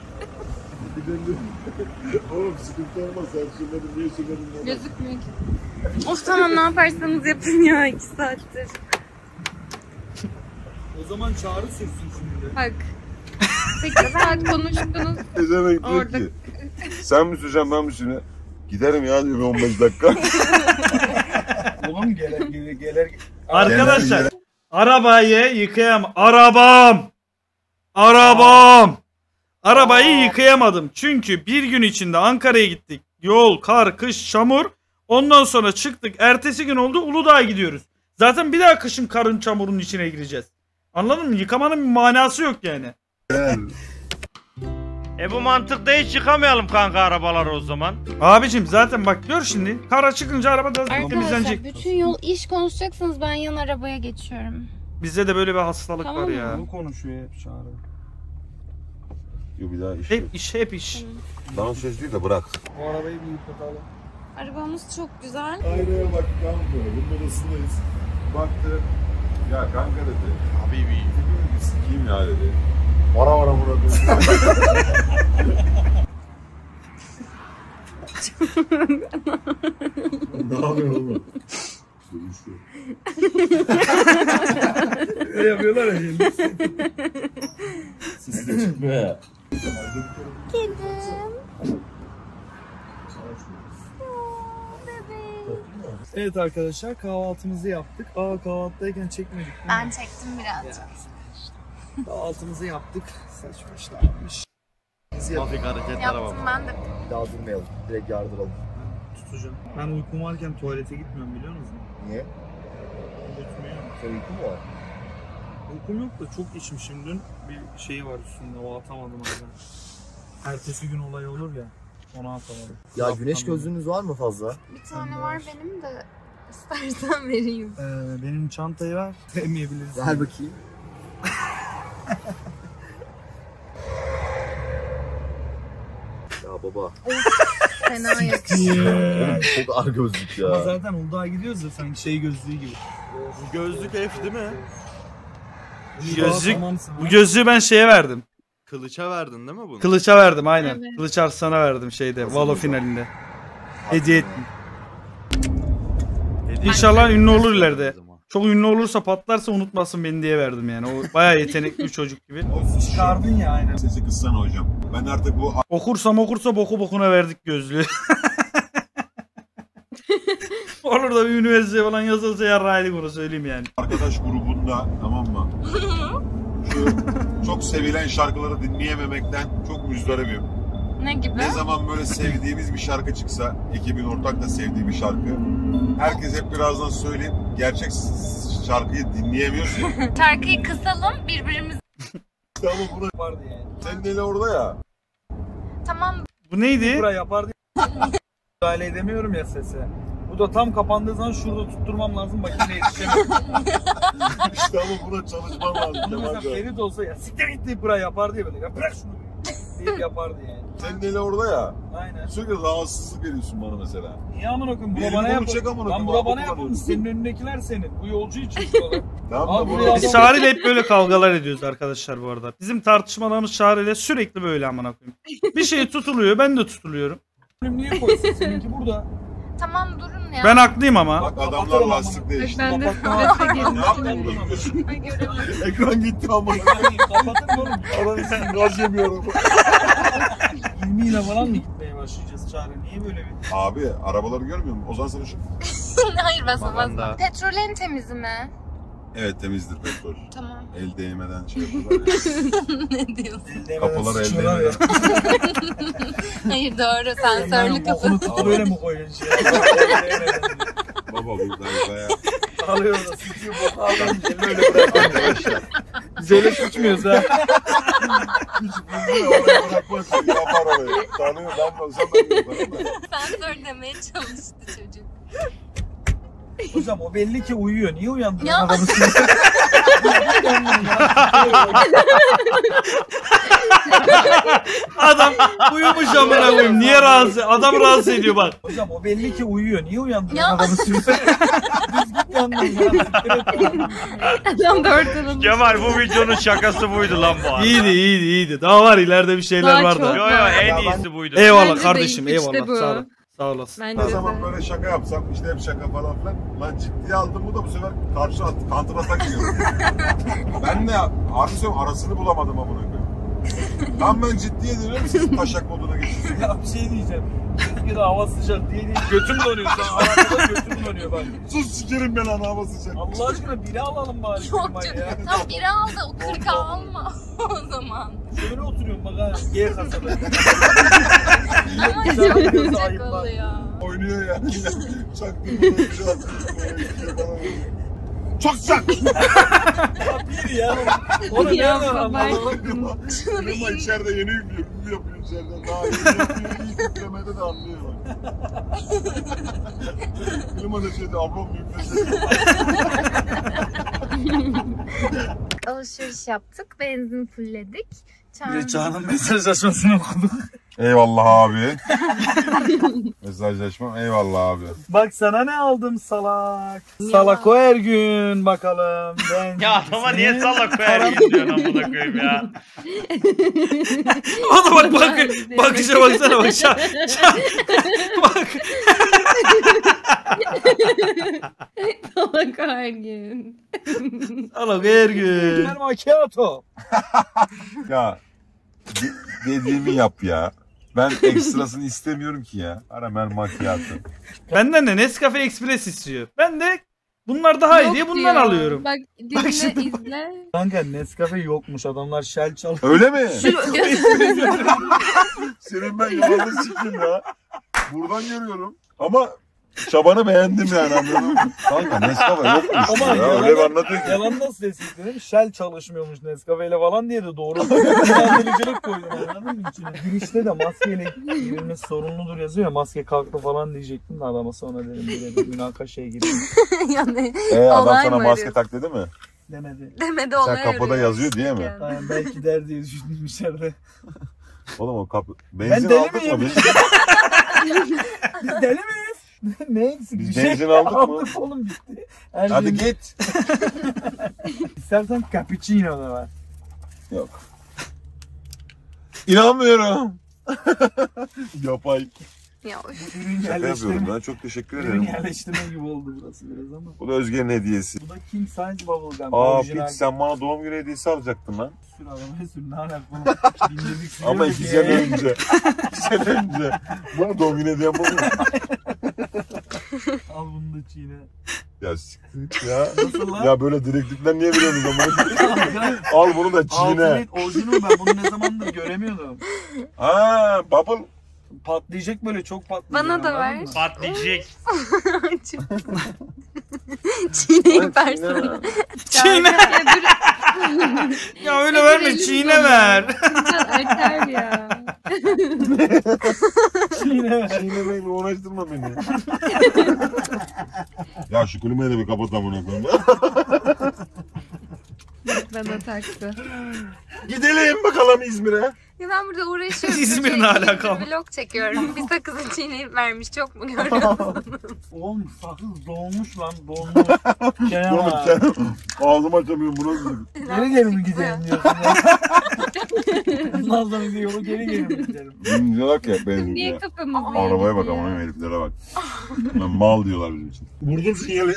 Oğlum sıkıntı olmaz, sen sürmedin, niye sürmedin? Gözükmüyor ki. Of tamam ne yaparsanız yapın ya 2 saattir. O zaman Çağrı sürsün şimdi. Bak. 8 saat konuştunuz. Ne demek diyor Orada- ki? Sen mi süreceksin, ben mi süreyim? Giderim ya diyor, 15 dakika. Oğlum gelir. Arkadaşlar arabayı yıkayam. Arabayı yıkayamadım. Çünkü bir gün içinde Ankara'ya gittik. Yol, kar, kış, çamur. Ondan sonra çıktık. Ertesi gün oldu, Uludağ'a gidiyoruz. Zaten bir daha kışın karın çamurun içine gireceğiz. Anladın mı? Yıkamanın bir manası yok yani. Bu mantıkta hiç yıkamayalım kanka arabaları o zaman. Abicim zaten bak gör şimdi. Kara çıkınca araba da Arkadaşlar temizlenecek. bütün yol iş konuşacaksınız ben yan arabaya geçiyorum. Bizde de böyle bir hastalık Tamam var mı? ya. Bu konuşuyor hep Çağrı. Yok bir daha iş Hep iş, hep iş. Dans söz değil de bırak. Bu arabayı bir yıkatalım. Arabamız çok güzel. Aynaya bak kanka, bunun odasındayız. Baktı, ya kanka dedi. Habibi. Sikiyim ya dedi. Vara burada. Ne yapıyorsun oğlum? Ne yapıyorlar ya şimdi? Sesi de çıkmıyor ya. Kedim. Evet arkadaşlar, kahvaltımızı yaptık. Kahvaltıdayken çekmedik değil mi? Ben çektim birazcık. Kahvaltımızı yaptık. Saçma işlermiş. Mafik Yaptım ben de. Daha durmayalım. Direkt yardıralım. Tutacağım. Ben uykum varken tuvalete gitmiyorum biliyor musun? Niye? Unutmuyorum. Senin uykun mu var? Uykum yok da çok içmişim dün. Bir şey var üstünde, o atamadım oradan. Ertesi gün olay olur ya, onu atamadım. Ya güneş gözlüğünüz var mı fazla? Bir tane var benim de istersen vereyim. Benim çantayı ver, sevmeyebilirsin. Ver bakayım. Ya baba. Fena yakışıyor. Oğlum çok ağır gözlük Ama ya. zaten Uludağ'a gidiyoruz da sanki şey gözlüğü gibi. Bu gözlük F değil mi? Gözlük, bu gözlüğü ben şeye verdim. Kılıça verdin değil mi bunu? Kılıç'a verdim aynen. Evet. Kılıç Arslan'a verdim şeyde. Valo finalinde. Hediye ettim. İnşallah ünlü olur ileride. Çok ünlü olursa patlarsa unutmasın beni diye verdim yani. O bayağı yetenekli bir çocuk gibi. Çıkardın ya aynen. Sesi kıssana hocam. Ben artık bu Okursa boku bokuna verdik gözlüğü. Olur da bir üniversite falan yazılsa yarraydık onu söyleyeyim yani. arkadaş grubunda, tamam mı? Şu çok sevilen şarkıları dinleyememekten çok müzdaribim. Ne gibi? Ne zaman böyle sevdiğimiz bir şarkı çıksa, ekibin ortak da sevdiği bir şarkı, herkes hep birazdan söyleyip gerçek şarkıyı dinleyemiyorsun. Şarkıyı kısalım birbirimiz. Tamam bunu Yapardı yani. senin eli orada ya. Tamam. Bu neydi? Buraya yapardı. Müdahale edemiyorum ya sese. Bu da tam kapandığı zaman şurada tutturmam lazım, makineye yetişemiyorum. İşte ama buna çalışman lazım. Mesela Ferit olsa ya siktir git deyip buraya yapardı ya böyle. Ya bırak şunu deyip yapardı yani. Senin eli orada ya. Aynen. Sürekli rahatsızlık veriyorsun bana mesela. Niye amına koyayım? Bura Elini bana bunu çek yapın. amına Lan koyayım, bura abi bana kullanıyorsun. yapın. Senin önündekiler senin. Bu yolcu için diyorlar. Tamam Abi da buraya Biz Çağrı ile hep böyle kavgalar ediyoruz arkadaşlar bu arada. Bizim tartışmalarımız Çağrı ile sürekli böyle amına koyayım. Bir şey tutuluyor, ben de tutuluyorum. Niye koysun? Seninki burada. Tamam durun ya. Ben haklıyım ama. Bak adamlar lastik değişti. Ben de Ne yaptın burada? Ekran gitti ama. Kapatın oğlum. Aranızın gaz yemiyorum. İlmiyle falan mı gitmeye başlayacağız Çağrı? Niye böyle bir... Abi arabaları görmüyor musun? Ozan sana şu. Hayır basamaz. Babanda. Petrol en temizi mi? Evet temizdir petrol. Tamam. El değmeden şey yapıyorlar ya. Ne diyorsun? Kapılar el Sıçıyorlar ya. değmeden. Hayır doğru sensörlü kapı. Bokunu tutup öyle mi koyuyorsun? Baba buradayız ya. Alıyor da sıkıyor boku alıyor. Elini öyle bırakıyor. Arkadaşlar. Biz öyle sıçmıyoruz ha. Hiç bilmiyor oraya bırakmazsın. Yapar orayı. Tanıyor ben olsam ben yaparım da. Sensör demeye çalıştı çocuk. Hocam o belli ki uyuyor. Niye uyandırıyorsun Ya. adamı? Adam uyumuş amına koyayım. Niye rahatsız? Adam rahatsız ediyor bak. Hocam o belli ki uyuyor. Niye Ya. uyandırıyorsun adamı? Düz git yandan. Adam da ortadan. Kemal bu videonun şakası buydu lan bu arada. İyiydi. Daha var ileride bir şeyler Daha var çok da. Yo yo en iyisi buydu. Eyvallah Bence de kardeşim işte eyvallah. bu. Sağ ol. Sağ olasın. Bence Ne de. zaman böyle şaka yapsam işte hep şaka falan filan. Lan ciddiye aldım bu da bu sefer karşı at, counter atak yiyorum. Ben de harbi söylüyorum arasını bulamadım amına koyayım. Tam ben ciddiye dönüyorum siz taşak moduna geçiyorsunuz. Ya bir şey diyeceğim. Bir de hava sıcak diye değil. Götüm donuyor. Şu an arabada götüm donuyor bak. Sus sikerim ben ana hava sıcak. Allah aşkına biri alalım bari. Yok Kemal canım. ya. Tam biri al da o 40'a alma o zaman. Şöyle oturuyorum bak ha. G kasada. Ama Güzel çok bir sıcak ayıp var. oluyor. Oynuyor yani. Çaktırmadan bir şey atıyor. Çok sıcak. Ya bir ya. Onu Ya nereden baba. anladın? Ama içeride yeni yüklüyor. Ünlü yapıyor içeriden. Daha yeni yapıyor. İlk yüklemede de anlıyor bak. Klima da şeyde ablam yüklese. Alışveriş yaptık. Benzin fullledik. Çağrı'nın mesajlaşmasını okuduk. Eyvallah abi. Mesajlaşmam eyvallah abi. Bak sana ne aldım salak. Salak o her gün bakalım. Ben Ya adama niye salak koyar gidiyorsun amına koyayım ya. Ona bak bakışa baksana bak. Bak. Salak her gün. Salak her gün. Ben macchiato. Ya dediğimi yap ya. Ben ekstrasını istemiyorum ki ya. Karamel macchiato. Benden de Nescafe Express istiyor. Ben de bunlar daha iyi diye bundan diyor. alıyorum. Bak dinle izle. Kanka Nescafe yokmuş. Adamlar Shell çalıyor. Öyle mi? Senin ben yalanını sikeyim ya. Buradan görüyorum. Ama çabanı beğendim yani anladın mı? Kanka Nescafe yokmuş Ama ya. Öyle bir anlatıyor ki. yalan nasıl destekledim? Shell çalışmıyormuş Nescafe ile falan diye de doğru. Dolandırıcılık koydum anladın mı içine? Girişte de maskeyle girilmesi sorumludur yazıyor ya, maske kalktı falan diyecektim de adama sonra dedim bir münakaşaya girdim. Yani Adam olay sana mı maske arıyorsun? tak dedi mi? Demedi. Demedi olay Sen kapıda arıyor. yazıyor diye mi? Yani belki der diye düşündüm içeride. Oğlum o kapı... Ben Benzin deli aldık mı miyim? biz? Biz deli miyiz? Ne eksik? Biz Bir şey benzin aldık mı? aldık oğlum bitti. Her Hadi şey- git. İstersen cappuccino da var. Yok. İnanmıyorum. Yapay. Ya Ürün Şaka yapıyorum yerleştirme. ben. Çok teşekkür Ürün ederim. yerleştirme gibi oldu burası biraz ama. Bu da Özge'nin hediyesi. Bu da King Size Bubblegum. Aa Orijinal. Piç sen bana doğum günü hediyesi alacaktın lan. Sür arabaya sür ne alaka? Dinledik sürüyor Ama mu 2 diye. sene önce. 2 sene önce. Bana doğum günü hediye yapalım. Al bunu da çiğne. Ya siktir ya. Nasıl lan? Ya böyle direktifler niye veriyorsunuz ama? Al bunu da çiğne. Altın orijinal ben bunu ne zamandır göremiyordum. Ha bubble. Patlayacak böyle çok patlayacak. bana da anladın ver. mı? Patlayacak. Çiğneyip versene. Çiğne. Ya öyle verme çiğne ver. Arter ya. Çiğnemeyle uğraştırma beni. Ya şu klimayı da bir kapat amına koyayım. Bana taktı. Gidelim bakalım İzmir'e. Ya ben burada uğraşıyorum. İzmir'in alakalı. Vlog çekiyorum. Bir sakızı çiğneyip vermiş. Çok mu görüyorsun? Oğlum sakız dolmuş lan dolmuş. Oğlum sen ağzımı açamıyorum bu nasıl? Geri geri mi gidelim diyorsun ya? Bundan sonra yolu geri geri mi gidelim? Diyorlar ki benziyor. Niye kafamızı Arabaya bak yedik ama ya? heriflere bak. Ben mal diyorlar bizim için. Vurdum sinyali.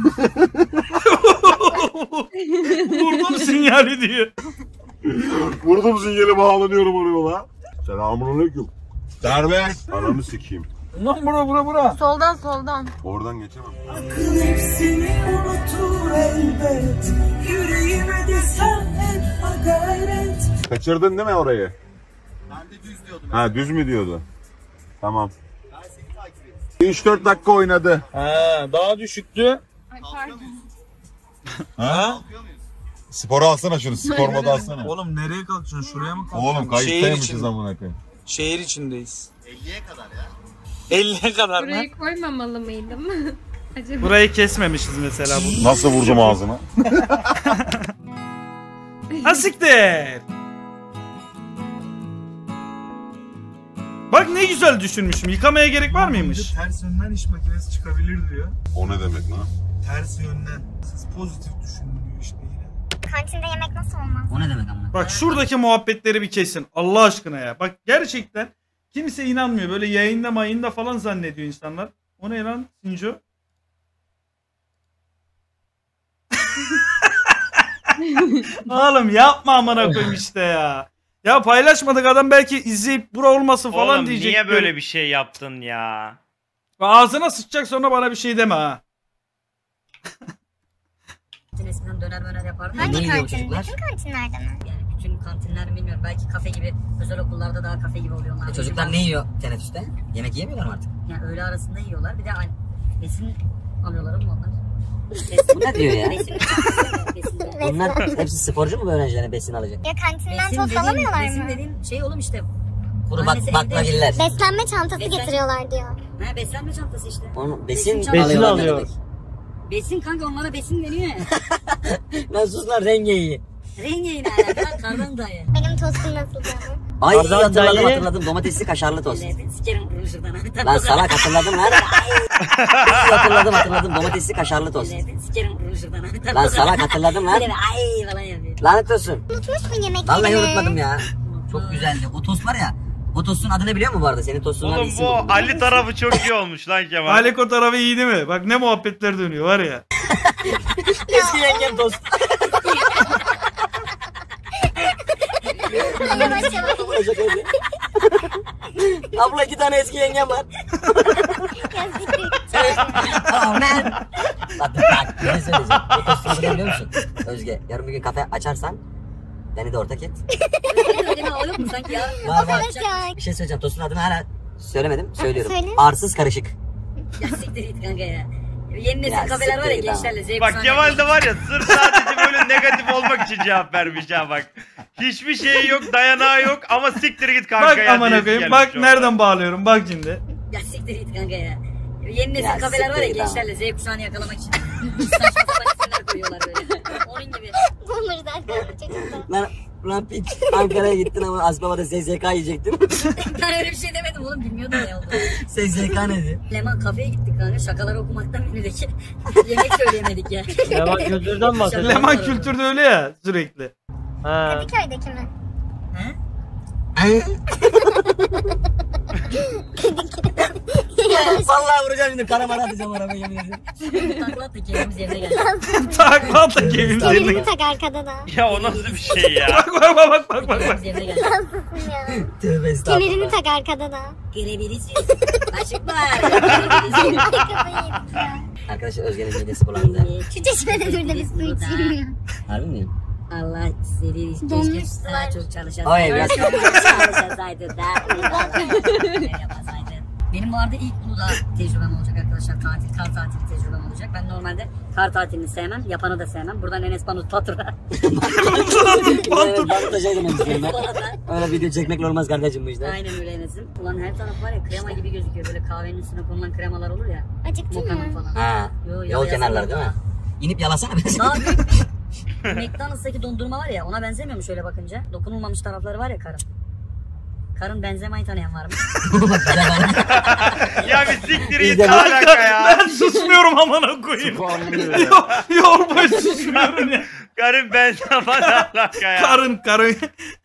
Vurdum sinyali diyor. Vurdum sinyali bağlanıyorum oraya yola. Selamünaleyküm. Serbest. Ananı sikeyim. Lan bura. Soldan soldan. Oradan geçemem. Akıl hepsini unutur elbet. Yüreğime desen hep ha gayret. Kaçırdın değil mi orayı? Ben de düz diyordum. Ha düz mü diyordu? Tamam. 3-4 dakika oynadı. Ha daha düşüktü. Ay pardon. Ha? Spora alsana şunu. Spor modu alsana. Oğlum nereye kalkacaksın? Şuraya mı kalkacaksın? Oğlum kayıttaymışız amına koyayım. Şehir içindeyiz. 50'ye kadar ya. 50'ye kadar mı? Burayı koymamalı mıydım? Acaba? Burayı kesmemişiz mesela bu. Nasıl vurdum ağzına? Asiktir. Bak ne güzel düşünmüşüm. Yıkamaya gerek var mıymış? Ters yönden iş makinesi çıkabilir diyor. O ne demek lan? Ters yönden. Siz pozitif düşünün diyor işte yine. Kantinde yemek nasıl olmaz? O ne demek ama? Bak şuradaki muhabbetleri bir kesin. Allah aşkına ya. Bak gerçekten kimse inanmıyor. Böyle yayında mayında falan zannediyor insanlar. O ne lan Sinco? Oğlum yapma amına koyayım işte ya. Ya paylaşmadık adam belki izleyip bura olması falan Oğlum diyecek. niye böyle bir şey yaptın ya? Ağzına sıçacak sonra bana bir şey deme ha. Eskiden döner yapardı. Hangi kantin? Bütün kantinlerde mi? Yani bütün kantinler bilmiyorum. Belki kafe gibi, özel okullarda daha kafe gibi oluyorlar. Çocuklar ne yiyor teneffüste? Yemek yemiyorlar mı artık? Yani öğle arasında yiyorlar. Bir de besin alıyorlar mı onlar? Bu ne diyor ya? Besin. Bunlar hepsi sporcu mu bu öğrencilerine besin alacak? Ya kantinden tost alamıyorlar besin mı? dediğin şey oğlum işte. Kuru baklagiller. Beslenme çantası getiriyorlar diyor. Ha beslenme çantası işte. Onu besin Besin alıyor. Besin kanka onlara besin veriyor ya. Lan sus lan rengeyi. Rengeyi ne alaka? Kardan dayı. Benim tostum nasıl canım? Ay Kardan dayı. hatırladım. Domatesli kaşarlı tost. Sikerim kurulu şuradan. Lan salak hatırladım lan. hatırladım. Domatesli kaşarlı tost. Sikerim kurulu şuradan. Lan salak hatırladım lan. Ay falan yapıyor. Lanet olsun. Unutmuşsun yemekleri. Vallahi unutmadım ya. Çok güzeldi. O tost var ya. O tostun adını biliyor musun bu arada? Senin tostunun adı Oğlum isim bu buldum. Ali tarafı çok iyi olmuş lan Kemal. Aleko tarafı iyi değil mi? Bak ne muhabbetler dönüyor var ya. Eski yengem tost. Yavaş yavaş. Abla 2 tane eski yengem var. Oh man. Bak bir şey söyleyeceğim. Bu tostun adını biliyor musun? Özge yarın bir gün kafe açarsan beni de ortak et. Olur mu sanki ya? Var. Evet. Bir şey söyleyeceğim. Tostun adını hala söylemedim. Söylüyorum. Söyle. Arsız karışık. Ya siktir git kanka ya. Yeni nesil Ya kafeler var ya siktir git gençlerle zevk Bak Kemal de var ya sırf sadece böyle negatif olmak için cevap vermiş ha bak. Hiçbir şey yok, dayanağı yok ama siktir git kanka Bak ya. amına diyesi koyayım. gelmiş Bak orada. nereden bağlıyorum. Bak şimdi. Ya siktir git kanka ya. Yeni nesil Ya kafeler var ya siktir git gençlerle zevk kuşağını yakalamak için. Saçma sapan isimler koyuyorlar böyle. Onun gibi. Bulur zaten çocuklar. Lan Ulan piç Ankara'ya gittin ama Asbaba'da SSK yiyecektim. Ben öyle bir şey demedim oğlum, bilmiyordum ne oldu. SSK nedir? Leman kafeye gittik kanka, şakaları okumaktan menüdeki yemek söyleyemedik ya. Leman kültürden bahsediyor. Leman kültürde öyle ya sürekli. Ha. Kadıköy'deki mi? Vallahi vuracağım şimdi, karamara atacağım arabaya, yemin ederim. Takla attık, keyfimiz yerine geldi. Takla attık keyfimiz yerine Kemerini geldi. tak arkada da. Ya o nasıl bir şey ya? Bak. Keyfimiz yerine geldi. Nasılsın ya? Tövbe estağfurullah. Kemerini tak arkada da. Girebilirsin. Başlık var. Ay kafayı yedik ya. Arkadaşlar Özge'nin midesi bulandı. Şu çeşmede dur da bir su içeyim ya. Harbi mi? Allah seni keşke daha çok çalışasaydın. Ay biraz. Çalışasaydın da. Yapasaydın. Benim bu arada ilk Uludağ tecrübem olacak arkadaşlar. Kar tatili tecrübem olacak. Ben normalde kar tatilini sevmem, yapanı da sevmem. Buradan Enes Banut Batur'a. Evet, bantajaydım ben. Öyle video çekmekle olmaz kardeşim bu işte. Aynen öyle Enes'im. Ulan her taraf var ya krema gibi gözüküyor. Böyle kahvenin üstüne konulan kremalar olur ya. Acıktın mı? Falan. Ha. Yol kenarları değil mi? İnip yalasana bir. Daha büyük bir McDonald's'taki dondurma var ya, ona benzemiyor mu şöyle bakınca? Dokunulmamış tarafları var ya karın. Karın benzemeyi tanıyan var mı? Ya bir siktir git, ne alaka ya? Ben susmuyorum amına koyayım. Yol boyu susmuyorum ya. Karın benzemeyi ne alaka ya? Karın.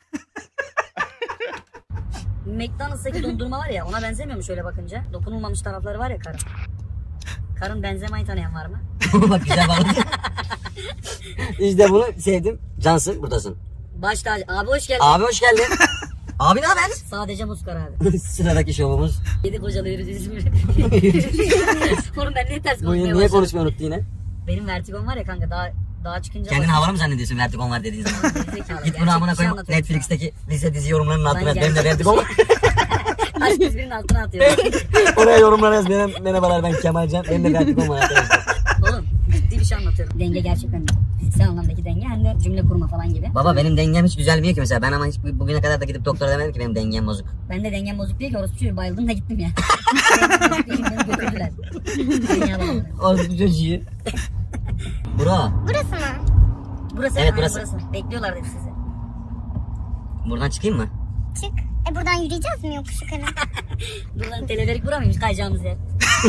McDonald's'taki dondurma var ya, ona benzemiyor mu şöyle bakınca? Dokunulmamış tarafları var ya karın. Karın benzemeyi tanıyan var mı? Bak güzel bak. İşte bunu sevdim. Cansın, buradasın. Baş tacı. Abi hoş geldin. Abi hoş geldin. Abi ne haber? Sadece Muskar abi. Sıradaki şovumuz. 7 kocalı yürüdüğünüz mü? Oğlum ben niye ters Bu konuşmaya niye başladım? konuşmayı unuttun yine? Benim vertigom var ya kanka, daha çıkınca... Kendini havalı mı zannediyorsun vertigon var dediğin zaman? Git bunu amına koyayım. Netflix'teki lise dizi yorumlarının altına. Benim de vertigon var. Aşk birinin altına atıyor. Oraya yorumlara yaz. Merhabalar ben Kemalcan. Benim de vertigon var arkadaşlar. Oğlum ciddi bir şey anlatıyorum. Denge gerçekten fiziksel anlamdaki denge, hem de cümle kurma falan gibi. Baba benim dengem hiç düzelmiyor ki mesela. Ben ama hiç bugüne kadar da gidip doktora demedim ki benim dengem bozuk. Ben de dengem bozuk değil ki, orospu çocuğu, bayıldım da gittim ya. Beni götürdüler. Dünya bağlı. Orospu çocuğu. Bura. Burası mı? Burası. Evet, Aynen, burası. Bekliyorlar dedi sizi. Buradan çıkayım mı? Çık. Buradan yürüyeceğiz mi yokuş yukarı? Buradan teleferik bura mıymış kayacağımız yer?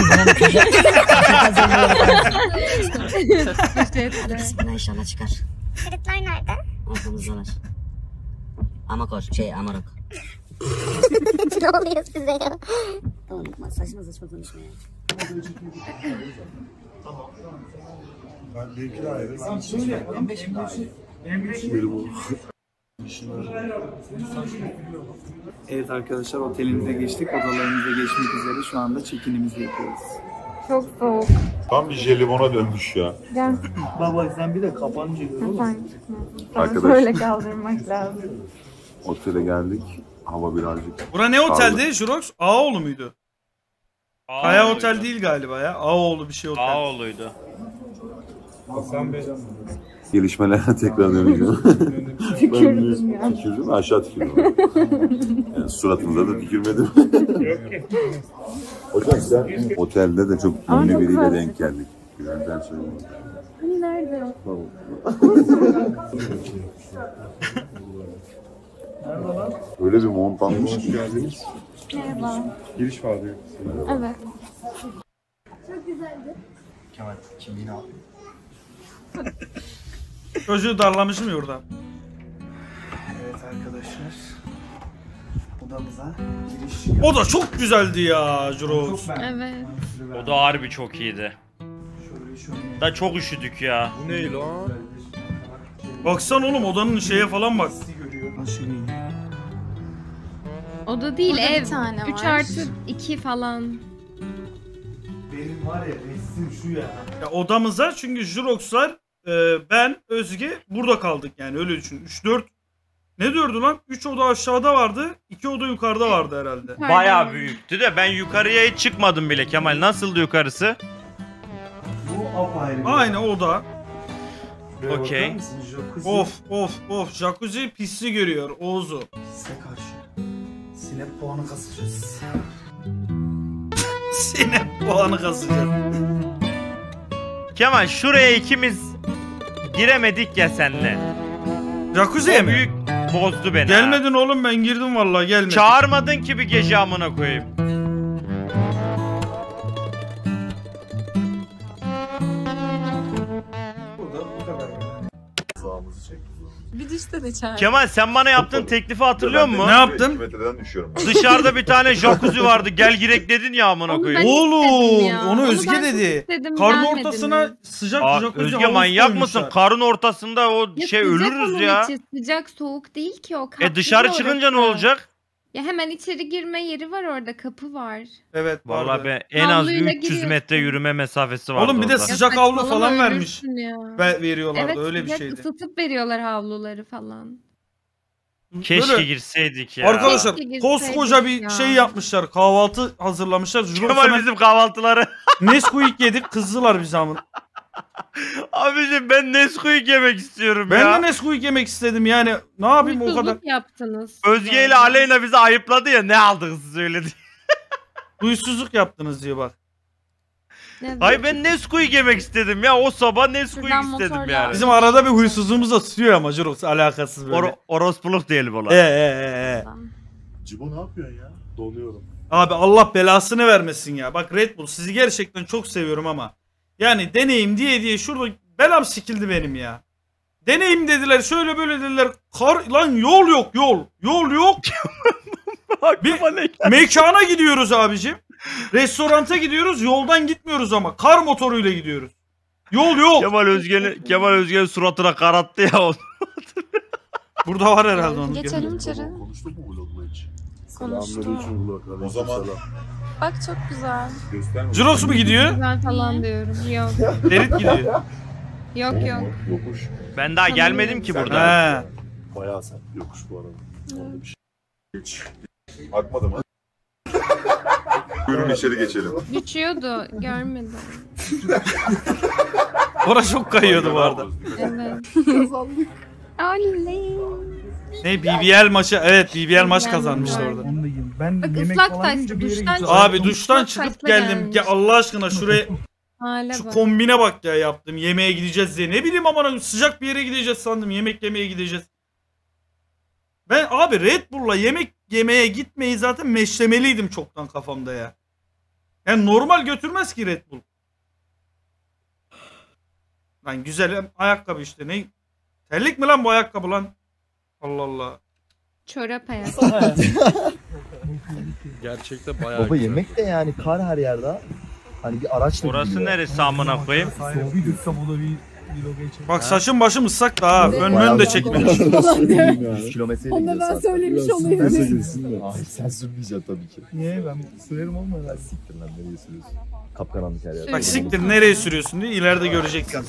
Bismillah inşallah çıkar. Kırıklar nerede? Arkamızdalar. Amakor, Amarok. Ne oluyor size ya? Tamam, saçma konuşma ya. Benimki de ayrı. Evet arkadaşlar, otelimize geçtik. Odalarımıza geçmek üzere. Şu anda check-in'imizi yapıyoruz. Çok soğuk. Tam bir jelibona dönmüş ya. Gel. Baba sen bir de kapanınca gör oğlum. Arkadaş. Böyle kaldırmak lazım. Otele geldik. Hava birazcık. Bura ne oteldi Jurox? Ağaoğlu muydu? Kaya Otel değil galiba ya. Ağaoğlu bir şey otel. Ağaoğlu'ydu. Hasan Bey. Gelişmelere tekrar döneceğim. Tükürdüm ya. Tükürdüm, aşağı tükürdüm. Yani suratınıza da tükürmedim. Hocam sen otelde de çok Ama ünlü çok biriyle güzel. denk geldik. Güzelden söyleyeyim. Hani nerede o? Öyle bir mont almış ki. Merhaba. Giriş vardı. Evet. Çok güzeldi. Kemal kimliğini al. Çocuğu darlamışım ya oradan. Evet arkadaşlar. Odamıza giriş. O da çok güzeldi ya Jurox. Evet. O da harbi çok iyiydi. Da çok üşüdük ya. Bu ne lan? Baksana oğlum odanın şeye falan bak. Oda değil, Orada ev. bir tane 3+2 falan. Benim var ya resim şu ya. Ya odamıza çünkü Jurox'lar ben, Özge burada kaldık yani öyle düşün. 3-4 ne 4'ü lan? 3 oda aşağıda vardı, 2 oda yukarıda vardı herhalde. Bayağı büyüktü de ben yukarıya hiç çıkmadım bile Kemal. Nasıldı yukarısı? Bu apayrı. Aynı oda. Okey. Jacuzzi. Jacuzzi pisli görüyor Oğuz'u. Pisse karşı. Sinep puanı kasacağız. Sinep puanı kasacağız. Kemal şuraya ikimiz giremedik ya senle. Jacuzzi'ye mi? Büyük bozdu beni. Gelmedin oğlum, ben girdim vallahi gelmedin. Çağırmadın ki bir gece amına koyayım. Bir dişte de çağır. Kemal sen bana yaptığın teklifi hatırlıyor musun? Ne yaptım? Metreden düşüyorum. Dışarıda bir tane jacuzzi vardı. Gel girek dedin ya amına koyayım. Oğlum onu Özge ben dedi. çok istedim, Karın gelmediniz. ortasına sıcak jacuzzi Özge havuz manyak mısın? koymuşlar. Karın ortasında o Ya şey sıcak ölürüz onun ya. içi, sıcak soğuk değil ki o. Kaplı Dışarı çıkınca ne orası. olacak? Ya hemen içeri girme yeri var orada, kapı var. Evet vardı. Vallahi ben en az Havluyla 300 giriyorsun. metre yürüme mesafesi var. Oğlum bir de orada. sıcak Ya havlu saçmalama, falan vermiş. ölürsün ya. Veriyorlardı Evet, öyle bir sıcak şeydi. ısıtıp veriyorlar havluları falan. Keşke Böyle- girseydik ya. Arkadaşlar Keşke girseydik koskoca bir ya. şey yapmışlar. Kahvaltı hazırlamışlar. Kemal bizim kahvaltıları. Nesquik yedik, kızdılar bize ama. Abicim ben Nesquik yemek istiyorum Ben ya. de Nesquik yemek istedim yani. Ne yapayım o kadar? Huysuzluk yaptınız. Özge ile Aleyna bizi ayıpladı ya, ne aldığınızı söyledi. Huysuzluk yaptınız diyor bak. Hayır ben Nesquik yemek istedim ya, o sabah Nesquik Şuradan istedim motorla- yani. Bizim arada bir huysuzluğumuz da tutuyor ama Jirox alakasız böyle. Orospuluk diyelim ona. Cibo ne yapıyorsun ya? Doluyorum. Abi Allah belasını vermesin ya. Bak Red Bull sizi gerçekten çok seviyorum ama. Yani deneyim diye şurada belam sikildi benim ya. Deneyim dediler, şöyle böyle dediler. Lan yol yok yol. Yol yok. Bir mekana gidiyoruz abicim. Restoranta gidiyoruz, yoldan gitmiyoruz ama. Kar motoruyla gidiyoruz. Yol yok. Kemal Özge'nin suratına kar attı ya onu. Burada var herhalde onun. Geçelim içeri. Konuştuk mu vlogla hiç? Konuştum. O zaman Bak çok güzel. gösterme. Jirox mu gidiyor? Güzel falan diyorum. Yok. Ferit gidiyor. Yok yok. Yokuş. Ben daha gelmedim ki burada. He. Bayağı sert bir yokuş bu arada. Orada bir şey. Geç. Akmadı mı? Buyurun içeri geçelim. Düşüyordu. Görmedim. Orası çok kayıyordu bu arada. Evet. Kazandık. Oley. Ne BBL maçı? Evet BBL maç kazanmışlar orada. Ben Bak yemek ıslak falan taş. yiyince bir yere Duştan gidiyorum. Abi duştan Islak çıkıp taşla geldim. gelmiş. Ya Allah aşkına şuraya Hale şu bak. kombine bak ya yaptım. Yemeğe gideceğiz diye. Ne bileyim ama sıcak bir yere gideceğiz sandım. Yemek yemeye gideceğiz. Ben abi Red Bull'la yemek yemeye gitmeyi zaten meşlemeliydim çoktan kafamda ya. Yani normal götürmez ki Red Bull. Lan güzel ayakkabı işte. Ne? Terlik mi lan bu ayakkabı lan? Allah Allah. Çorap ayak. Gerçekten bayağı Baba güzel. yemek de yani kar her yerde. Hani bir araçla Orası gidiyor. neresi amına koyayım? Bir dursam o da bir vloga geçer. Bak saçım başım ıslak da ha. Ön Bayağı de bir- çekmemiş. 100 kilometreyle Onu da gidiyor ben zaten. söylemiş olayım. Hayır sen sürmeyeceksin tabii ki. Niye? Ben sürerim olmadı. Lan siktir lan nereye sürüyorsun? Kapkaranlık her yer. Bak siktir nereye sürüyorsun diye ileride göreceksin.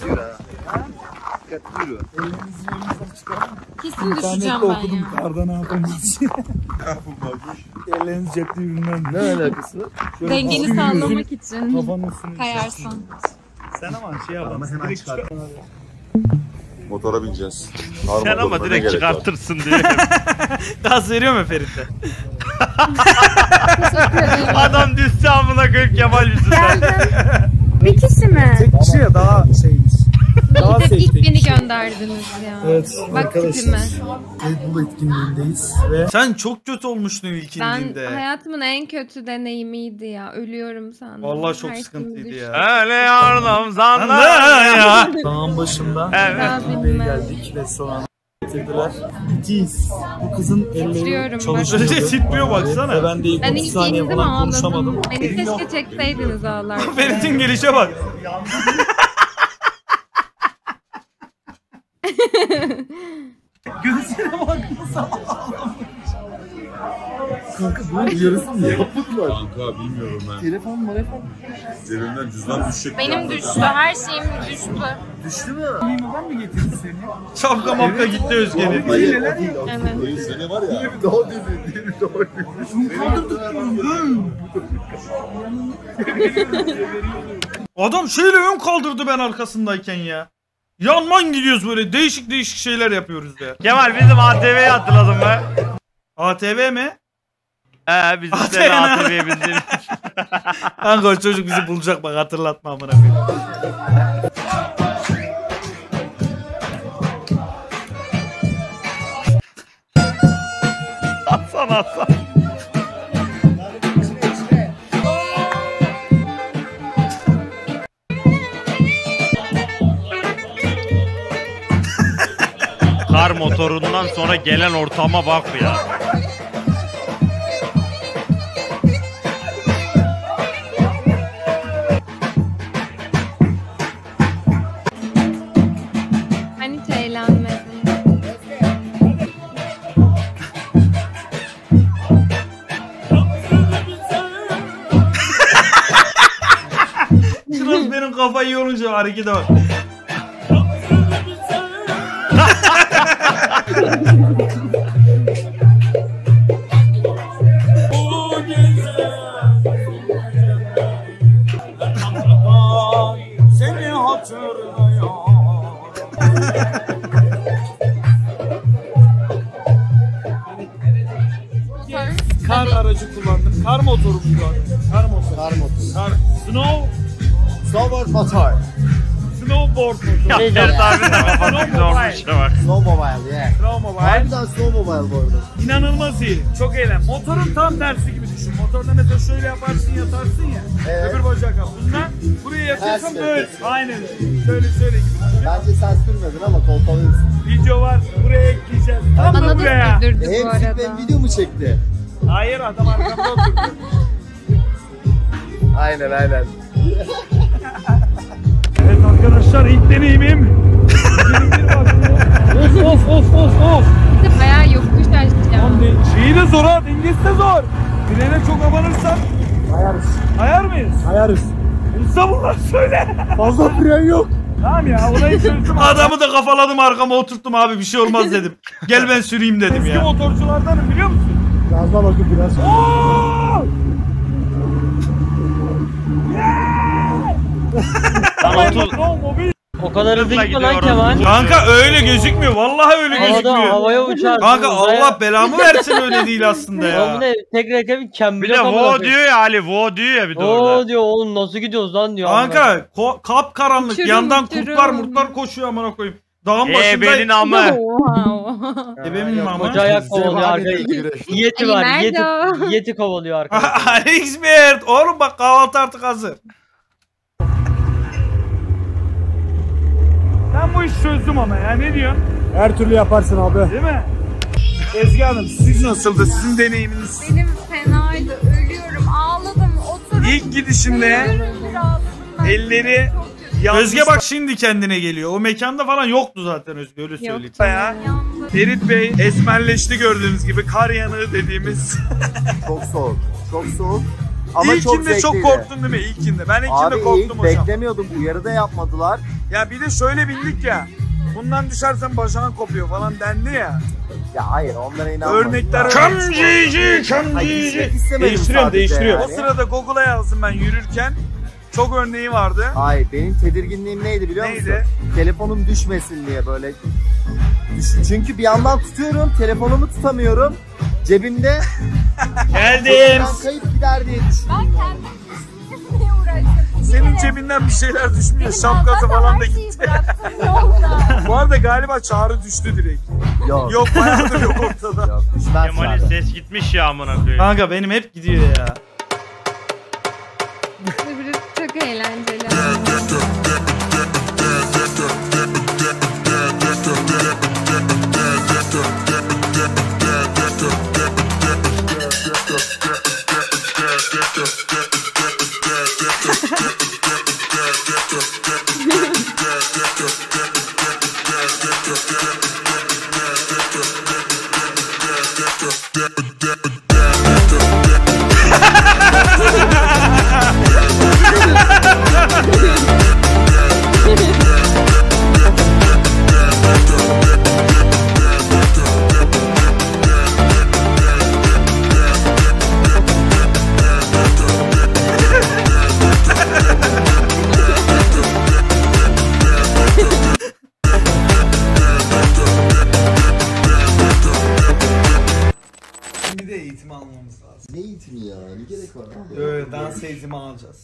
Kesin düşeceğim İnternette ben okudum ya. karda ne yapılmaz. Elleriniz cepte yürünmem. Ne alakası? Böyle Dengeni yüzünü- sağlamak için. Kafanın üstüne Kayarsan. Sen ama şey yap. Ama hemen çıkar. Motora bineceğiz. Sen ama direkt çıkartırsın diye. Gaz veriyor mu Ferit'e? Adam düştü amına koyayım Kemal yüzünden. Bir kişi mi? Tek kişi ya daha şeymiş. Daha Hep ilk safe. beni gönderdiniz ya. Evet Bak arkadaşlar. tipime. Red Bull etkinliğindeyiz ve Sen çok kötü olmuştun Ben ilkinde. hayatımın en kötü deneyimiydi ya. Ölüyorum sandım. Vallahi çok Her sıkıntıydı şeyim ya. Öyle yardım sana ya. dağın başında Evet. Buraya geldik restorana getirdiler. Bitiyiz. Bu kızın elleri Titriyorum çalışıyordu. bak. Titriyor baksana. Ve ben de ilk Ben 30 ilk saniye indim falan konuşamadım. ağladım. Beni keşke çekseydiniz ağlarken. Ferit'in gelişe bak. Gözüne bak nasıl Kanka bunun yarısını yapmadılar. Kanka bilmiyorum ben. Telefon telefon. Cebimden cüzdan düşecek. Benim düştü. Her şeyim düştü. Düştü mü? Ben mi getirdim seni? Şapka mapka gitti Özge'nin. Hayır o değil. Evet. Hayır seni var ya. Bir daha dedi. Bir daha dedi. Adam şeyle ön kaldırdı ben arkasındayken ya. Yanman gidiyoruz böyle değişik değişik şeyler yapıyoruz ya. Kemal bizim ATV'yi hatırladın mı? ATV mi? Biz seni ATV'ye bindirdik. Kanka o çocuk bizi bulacak bak hatırlatma amına koyayım. anlasa. Kar motorundan sonra gelen ortama bak ya. Ben hiç eğlenmedim. Şurası benim kafayı yorunca harekete bak. Seni hatırlıyor. Kar aracı kullandım. Kar motoru mu kullandım? Kar motoru. Kar motoru. Kar. Snowboard motor. Snowboard motoru. Ya Ferit abi de kafası güzel olmuş ya bak. Snowmobile yeah. Snowmobile. Harbiden snowmobile bu arada. İnanılmaz iyi. Çok eğlen. Motorun tam tersi gibi düşün. Motorda mesela şöyle yaparsın yatarsın ya. Evet. Öbür bacak yap. Bundan buraya yatıyorsan Ters böyle. yapıyorsun. Aynen öyle. Şöyle gibi düşün. Bence sen sürmedin ama kolpalıyorsun. Video var. Buraya ekleyeceğiz. Tam da Bana da buraya. sürdürdü bu Hem arada. benim video mu çekti? Hayır adam arkamda oturdu. Aynen aynen. Evet arkadaşlar ilk deneyimim. Of. Bir de bayağı yokuş aşağı. Şeyi de zor ha, dengesi de zor. Frene çok abanırsan Ayarız. ayar mıyız? Ayarız. Usta bunlar söyle. Fazla fren yok. Tamam ya orayı çözdüm. Adamı da kafaladım arkama oturttum abi bir şey olmaz dedim. Gel ben süreyim dedim Eski ya. motorculardanım biliyor musun? Gazla bakın biraz. Oo! Mobil. O kadar hızlı Hızla gitme lan gidiyor Kemal. orası. Kanka öyle gözükmüyor. Vallahi öyle Havada gözükmüyor. havaya uçarsın. Kanka uzaya- Allah belamı versin öyle değil aslında Oğlum ya. ne tek rekabı Bir kembile de vo diyor ya Ali, vo diyor ya bir de orada. Oo diyor oğlum nasıl gidiyoruz lan diyor. Kanka kap karanlık Uçurum, yandan uçurum. kurtlar murtlar koşuyor amına koyayım. Dağın başında. Benim amı. Oha. Ebemin ama. Koca ayak kovalıyor arkada. Yeti var. Ali nerede o? Yeti kovalıyor arkada. Alex Mert. Oğlum bak kahvaltı artık hazır. Ben bu işi çözdüm ama ya ne diyorsun? Her türlü yaparsın abi. Değil mi? Ezgi Hanım siz nasıldı? Sizin deneyiminiz? Benim fenaydı. Ölüyorum. Ağladım. Oturdum. İlk gidişimde elleri Özge bak şimdi kendine geliyor. O mekanda falan yoktu zaten Özge öyle söyleyeyim. ya. Ferit Bey esmerleşti gördüğünüz gibi kar yanığı dediğimiz. Çok soğuk. Çok soğuk. Ama İlkinde çok zevkliydi. korktun değil mi? İlkinde. Ben ilkinde Abi korktum ilk hocam. beklemiyordum. Uyarı da yapmadılar. Ya bir de şöyle bindik ya. Bundan düşersen bacağın kopuyor falan dendi ya. Ya hayır onlara inanmadım. Örnekler Kamcici, Hayır, kamcici. gitmek istemedim Değiştiriyorum sadece değiştiriyorum. yani. O sırada Google'a yazdım ben yürürken. Çok örneği vardı. Hayır benim tedirginliğim neydi biliyor musun? Neydi? Telefonum düşmesin diye böyle. Çünkü bir yandan tutuyorum telefonumu tutamıyorum. Cebimde Geldim. ekran kayıp gider diye düşündüm. Ben kendim niye uğraştım? Senin cebinden bir şeyler düşmüyor. Şapkası falan da gitti. Yolda. Bu arada galiba Çağrı düştü direkt. Yok. Yok bayağıdır yok ortada. Yok düşmez Kemal'in abi. ses gitmiş ya amına koyayım. Kanka benim hep gidiyor ya. Öbürü çok eğlenceli. Şimdi de eğitim almamız lazım. Ne eğitimi ya? Ne gerek var abi? Evet dans eğitimi alacağız.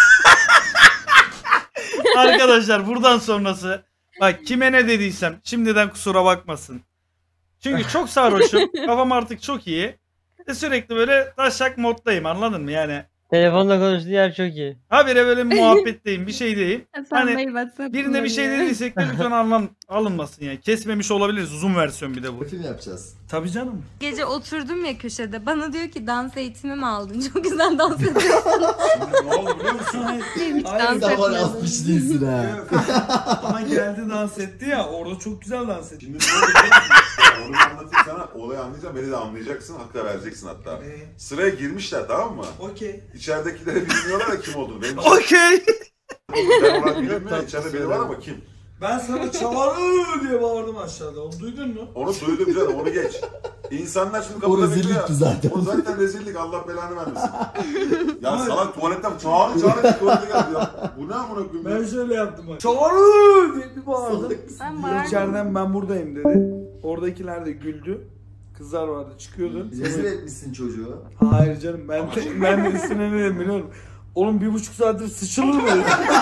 Arkadaşlar buradan sonrası bak kime ne dediysem şimdiden kusura bakmasın. Çünkü çok sarhoşum. Kafam artık çok iyi. Sürekli böyle taşak moddayım, anladın mı yani? Telefonla konuştuğu yer çok iyi. Habire böyle muhabbetteyim, bir şey diyeyim. Hani WhatsApp birine bir şey dediysek de lütfen alınmasın yani. Kesmemiş olabiliriz, uzun versiyon bir de bu. Film yapacağız. Tabii canım. Gece oturdum ya köşede. Bana diyor ki dans eğitimi mi aldın? Çok güzel dans ediyorsun. Ne oldu biliyor musun? Hiç Aynı dans zaman etmedim. yazmış değilsin ha. Ama geldi dans etti ya, orada çok güzel dans etti. Şimdi onu anlatayım sana, olayı anlayacağım, beni de anlayacaksın, hakkı vereceksin hatta. Sıraya girmişler, tamam mı? Okey. İçeridekileri bilmiyorlar da kim olduğunu. Benim Okey. ben olarak bilinmiyor, içeride biri var ama kim? Ben sana çağırı diye bağırdım aşağıda. Onu duydun mu? Onu duydum canım, onu geç. İnsanlar şimdi O kapıda bekliyor ya. rezillikti zaten. O zaten rezillik, Allah belanı vermesin. Ya salak tuvaletten çağır tuvalete geldi ya. Bu ne amına koyayım? Ben şöyle yaptım bak. Çağırı diye bir bağırdım. Ben bağırdım. İçeriden ben buradayım dedi. Oradakiler de güldü. Kızlar vardı, çıkıyordu. Rezil etmişsin çocuğu. Hayır canım, ben de üstüne ne dedim biliyor musun? Oğlum 1,5 saattir sıçılır mı?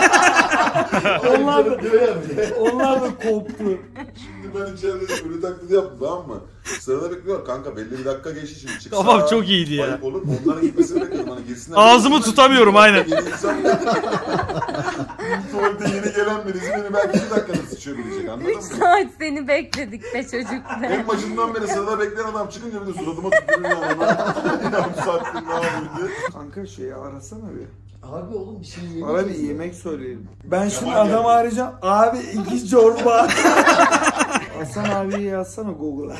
onlar da koptu. Şimdi ben içeride ölü taklidi yaptım, tamam mı? Sırada bekliyor kanka, belli bir dakika geçti şimdi çıksa. Kafam çok iyiydi ya. Ayıp olur, onların gitmesini bekliyorum, hani girsinler. Ağzımı tutamıyorum aynen. Tuvalete yeni gelen birisi beni belki 2 dakikada sıçıyor bilecek, anladın 3 mı? saat seni bekledik be çocuk be. En başından beri sırada bekleyen adam çıkınca bir de suratıma tükürüyor yani. Ya bu saatte ne yapıyordu? Kanka şeyi arasana bir. Abi oğlum bir şey yemeyeceğiz. Bana bir yemek söyleyelim. Ben şimdi adamı arayacağım. Abi 2 çorba. Hasan abiyi yazsana Google'a.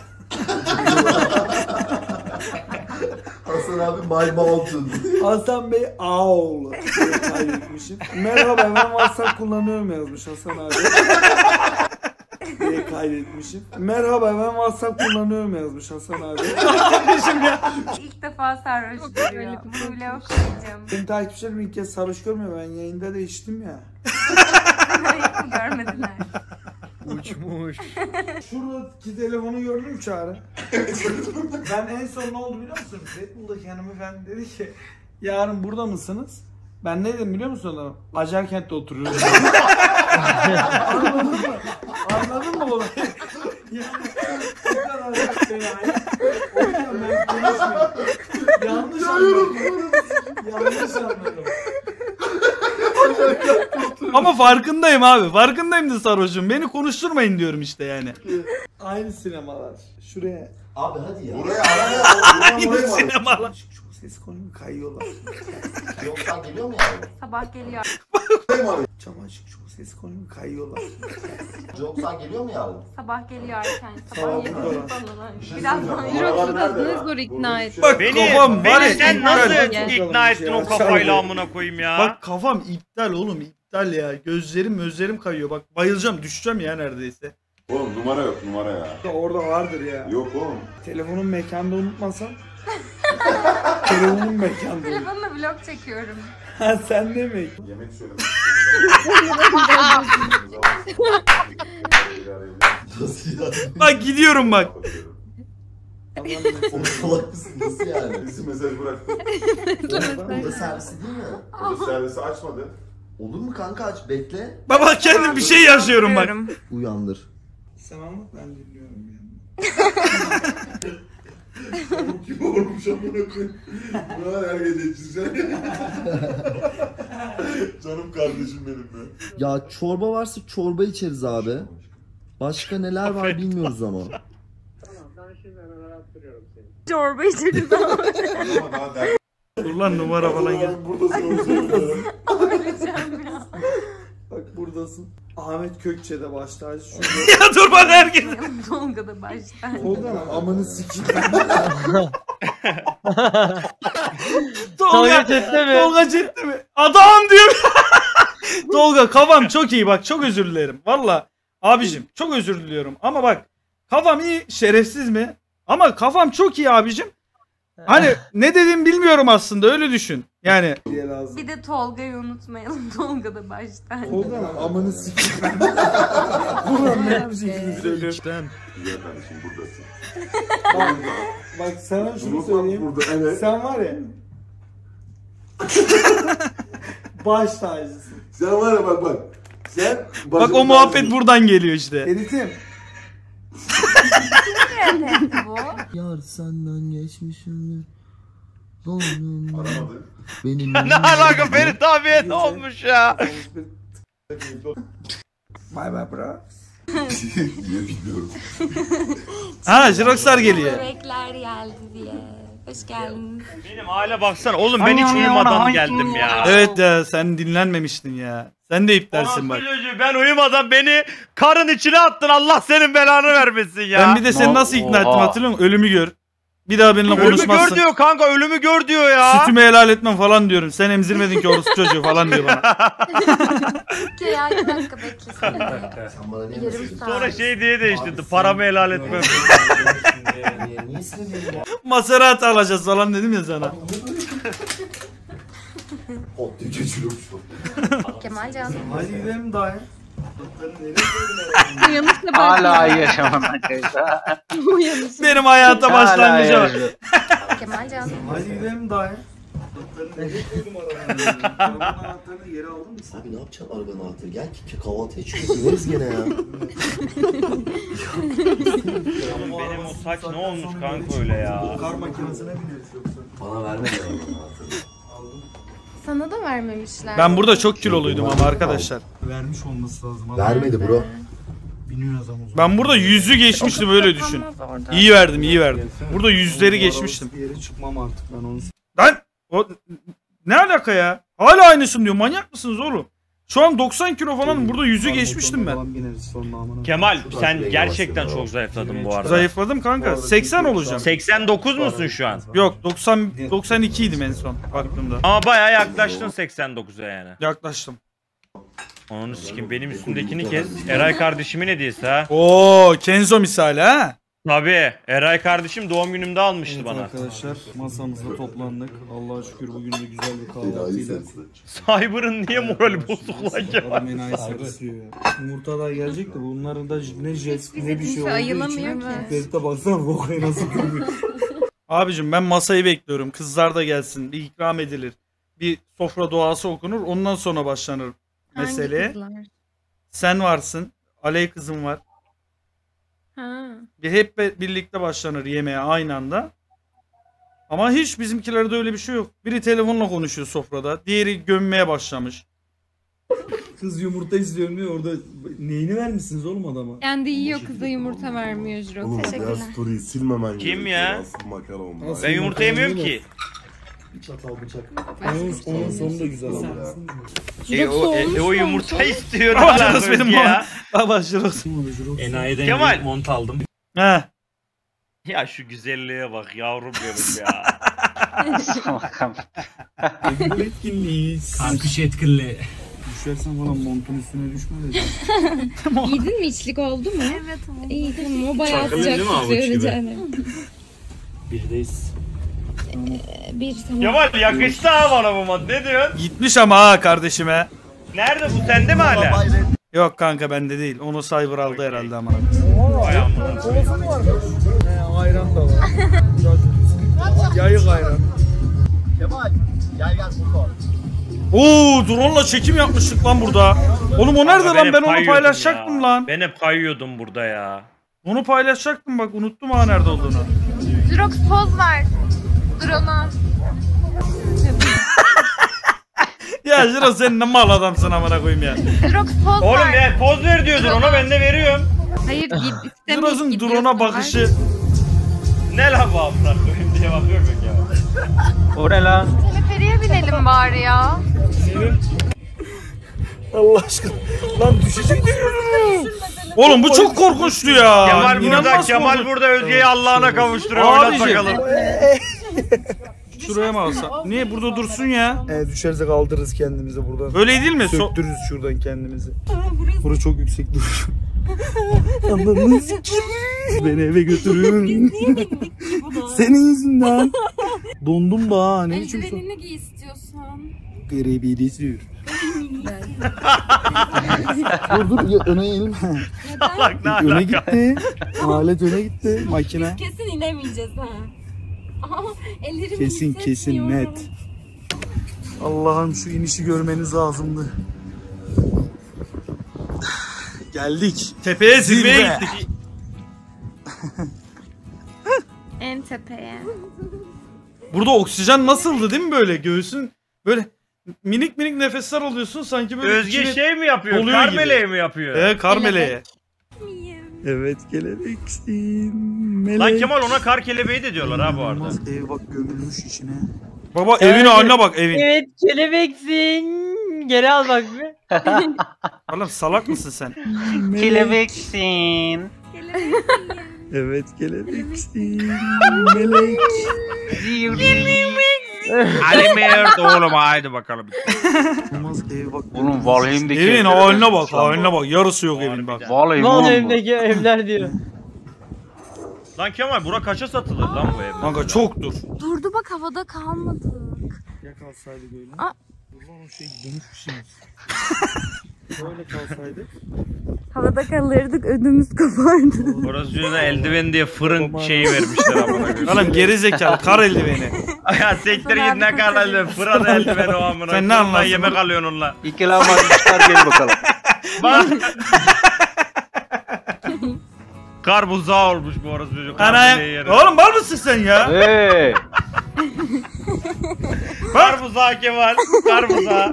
Hasan abi My Mountain. Hasan Bey Ağoğlu diye kaydetmişim. Merhaba ben WhatsApp kullanıyorum yazmış Hasan abi. diye kaydetmişim. Merhaba ben WhatsApp kullanıyorum yazmış Hasan abi. İlk defa sarhoş görüyor. Bunu bile okuyacağım. Benim takipçilerim ilk kez sarhoş görmüyor. Ben yayında da içtim ya. Hiç mi görmediler? Uçmuş. Şuradaki telefonu gördün mü Çağrı? Ben en son ne oldu biliyor musun? Red Bull'daki hanımefendi dedi ki yarın burada mısınız? Ben ne dedim biliyor musun adama? Acarkent'te oturuyorum. Anladın mı? Anladın mı olayı? Yani o kadar yani. O yüzden ben konuşmuyorum. Yanlış anladım. Yanlış anladım. Ama farkındayım abi. Farkındayım da sarhoşum. Beni konuşturmayın diyorum işte yani. Aynı sinemalar. Şuraya. Abi hadi ya. Buraya araya Aynı sinemalar. Çok ses konuyu kayıyorlar. Yoktan geliyor mu yani? Sabah geliyor. Çam açık çok ses konuyu kayıyorlar. Yoktan geliyor mu yarın? Sabah geliyor erken. Sabah Sabah burada. 7 falan. Bir şey Birazdan söyleyeceğim. yürü. Aralar nerede Ne ya? zor ikna et. Bak kafam var Beni ya, sen nasıl iptal. ikna ettin o kafayla amına koyayım ya? Bak kafam iptal oğlum, iptal ya. Gözlerim kayıyor. Bak bayılacağım, düşeceğim ya neredeyse. Oğlum numara yok numara ya. Orada vardır ya. Yok oğlum. Telefonun mekanda unutmasan. Telefonun mekanda. Telefonla vlog çekiyorum. Ha sen de mi? Yemek söyle. Nasıl ya? Bak gidiyorum bak. Salak mısın? Nasıl yani? Bizi mesaj bıraktı. Oda servisi değil mi? Oda servisi açmadı. Olur mu kanka aç bekle. Baba kendim bir şey yaşıyorum bak. Uyandır. Sen anlat ben dinliyorum yani. Bu kim olmuş amına koyayım. Buna her gece içeceğim. Canım kardeşim benim be. Ya çorba varsa çorba içeriz abi. Başka neler var bilmiyoruz ama. Çorba içeriz ama. Ama daha dert. Dur lan numara falan gel. Buradasın. Öleceğim ya. Bak buradasın. Ahmet Kökçe'de başlar. Ya dur bak herkes. Tolga'da başlar. Tolga mı? Amanı sikeyim. Tolga chatte mi? Tolga chatte mi? Adam diyor. Tolga kafam çok iyi bak, çok özür dilerim. Valla abicim çok özür diliyorum. Ama bak kafam iyi, şerefsiz mi? Ama kafam çok iyi abicim. Hani ne dediğimi bilmiyorum aslında, öyle düşün. Yani Bir de Tolga'yı unutmayalım. Tolga'da başlar. Tolga mı? Amanı sikeyim. Buradan net bir şekilde söylüyorum. Güzel kardeşim buradasın. Bak sana şunu Unutma söyleyeyim. burada, evet. Sen var ya. Baş tacısın. Sen var ya bak. Sen bak o muhabbet buradan geliyor işte. Editim. bu? Yar senden geçmişimdir. Benim Ne alaka Ferit abiye ne olmuş ya? Bye bye bro. Bilmiyorum. Ha Jiroxlar geliyor. Bebekler geldi diye. Hoş geldiniz. Benim hale baksana oğlum ben hiç uyumadan geldim ya. Evet ya sen dinlenmemiştin ya. Sen de iptalsin bak. Ben uyumadan beni karın içine attın Allah senin belanı vermesin ya. Ben bir de seni nasıl ikna ettim hatırlıyor musun? Ölümü gör. Bir daha benimle konuşmazsın. Ölümü gör diyor kanka ölümü gör diyor ya. Sütümü helal etmem falan diyorum. Sen emzirmedin ki orospu çocuğu falan diyor bana. Ya 2 dakika beklesin. Yarım saat. Sonra şey diye değiştirdi paramı helal etmem. Maserati alacağız falan dedim ya sana. Kemalcan. Hadi gidelim daha ya. Uyanışla Hala yaşamam arkadaşlar. Uyanış. Benim hayata başlangıcı var. Kemalcan. Hadi gidelim daha ya. Arabanın anahtarını yere aldın mı sen? Abi ne yapacaksın arabanın anahtarı? Gel ki kahvaltıya çıkıyoruz. Gideriz gene ya. Benim o saç ne olmuş kanka öyle ya. Kar makinesine bineriz yoksa. Bana vermedi arabanın anahtarını. Sana da vermemişler. Ben burada çok kiloluydum ama arkadaşlar. Vermiş olması lazım. Vermedi bro. Biniyoruz ama. Ben burada 100'ü geçmiştim öyle düşün. İyi verdim iyi verdim. Burada 100'leri geçmiştim. Bir yere çıkmam artık ben onu. Lan o ne alaka ya? Hala aynısın diyor. Manyak mısınız oğlum? Şu an 90 kilo falan burada 100'ü geçmiştim ben. Kemal sen gerçekten çok zayıfladın bu arada. Zayıfladım kanka. 80 olacağım. 89 musun şu an? Yok 92 idim en son baktığımda. Ama bayağı yaklaştın 89'a yani. Yaklaştım. Onu sikim benim üstümdekini kes. Eray kardeşimin hediyesi ha. Oo Kenzo misali ha. Tabii. Eray kardeşim doğum günümde almıştı bana. Arkadaşlar masamızda toplandık. Allah'a şükür bugün de güzel bir kahvaltıyla. Cyber'ın niye morali bozuk lan Kemal? Adam enayi sarısıyor ya. Yumurta da gelecek de bunların da ne jet ne bir şey olduğu ayılamıyor için. ki. Ferit'e baksana Roka'yı nasıl görüyor. Abicim ben masayı bekliyorum. Kızlar da gelsin. Bir ikram edilir. Bir sofra duası okunur. Ondan sonra başlanır meseleye. Sen varsın. Aley kızım var. Ha. Bir hep birlikte başlanır yemeğe aynı anda. Ama hiç bizimkilerde öyle bir şey yok. Biri telefonla konuşuyor sofrada. Diğeri gömmeye başlamış. Kız yumurta istiyorum diyor orada neyini vermişsiniz oğlum adama? Kendi yiyor kıza yumurta vermiyor Jiro. Oğlum Teşekkürler. diğer story'yi silmemen Kim gerekiyor. ya? Asıl makara olmaz. Nasıl Ben yumurta yemiyorum ki. Bir çatal bıçak. Onun sonu da güzel ama. O yumurta istiyor. Ama hala Jiros benim ya. Baba Jiros. Enayiden Kemal. mont aldım. He. Ya şu güzelliğe bak yavrum benim ya. Etkinliğiyiz. Kankış etkinliği. Düşersen falan montun üstüne düşme de. Giydin mi içlik oldu mu? Evet oldu. İyi tamam o bayağı sıcak tutuyor canım. Birdeyiz. Bir tamam. Kemal yakıştı ha bana bu mod ne diyorsun? Gitmiş ama ha kardeşime. Nerede bu sende mi hala? Yok kanka bende değil. Onu Cyber aldı herhalde ama. Ayran da var. Yayık ayran. Kemal gel Furkan. Oo drone'la çekim yapmıştık lan burada. Oğlum o nerede lan? Ben onu paylaşacaktım lan. Ben hep kayıyordum burada ya. Onu paylaşacaktım bak unuttum ha nerede olduğunu. Jirox poz ver. Drone'a. Ya Jiro sen ne mal adamsın amına koyayım ya. Jirox poz Oğlum ver. ya poz ver diyordun ona ben de veriyorum. Hayır git istemiyorum. Jiro'nun drone'a bakışı. Ne lan bu amına koyayım diye bakıyorum ya. O ne lan? Teleferiye binelim bari ya. Allah aşkına. Lan düşecek mi? Oğlum bu çok korkunçtu ya. Kemal burada, İnanılmaz Kemal korkunç. burada Özge'yi Allah'ına kavuşturuyor. Oynat Abicim. bakalım. Şuraya mı alsak? Niye burada dursun ya? Düşerse kaldırırız kendimizi buradan. Öyle değil mi? Söktürürüz şuradan kendimizi. Burası çok yüksek duruyor. Anladınız ki? Beni eve götürün. Senin yüzünden. Dondum da ha. Ne biçim son? Eldivenini giy istiyorsan. Garibi diyor. dur ya, öne eğilme. Allah ne Öne alaka? gitti. Alet öne gitti. Makine. Kesin inemeyeceğiz ha. Ellerim Kesin net. Allah'ım şu inişi görmeniz lazımdı. Geldik. Tepeye zirveye gittik. En tepeye. Burada oksijen nasıldı değil mi böyle? Göğsün böyle minik minik nefesler alıyorsun sanki böyle. Özge şey mi yapıyor? Oluyor Kar gibi. meleği mi yapıyor? Kar meleği. Evet kelebeksin. Melek. Lan Kemal ona kar kelebeği de diyorlar ha bu arada. Ev bak gömülmüş içine. Baba evin haline bak evin. Evet kelebeksin. Geri al bak bir. Oğlum salak mısın sen? Kelebeksin. Evet kelebeksin. Melek. Ali Mert oğlum haydi bakalım. Oğlum Valheim'deki Evin haline bak haline bak. Yarısı yok evin bak. Valheim Lan oğlum. evdeki evler diyor. Lan Kemal bura kaça satılır lan bu ev? Kanka çoktur. Durdu bak havada kalmadık. Ya kalsaydı böyle. Aa. Buradan o şey dönüşmüş. Böyle kalsaydı. Havada kalırdık ödümüz kopardı. Burası yüzüne eldiven diye fırın şeyi vermişler amına koyayım. Oğlum geri zekalı kar eldiveni. Ya siktir git ne kar eldiven fırın eldiveni o amına. Sen ne anlarsın? Yemek alıyorsun onunla. İki lahmacun çıkar gel bakalım. Bak. Kar buzağı olmuş bu orası çocuk. Oğlum var mısın sen ya? Hey. Kar buzağı Kemal. Kar buzağı.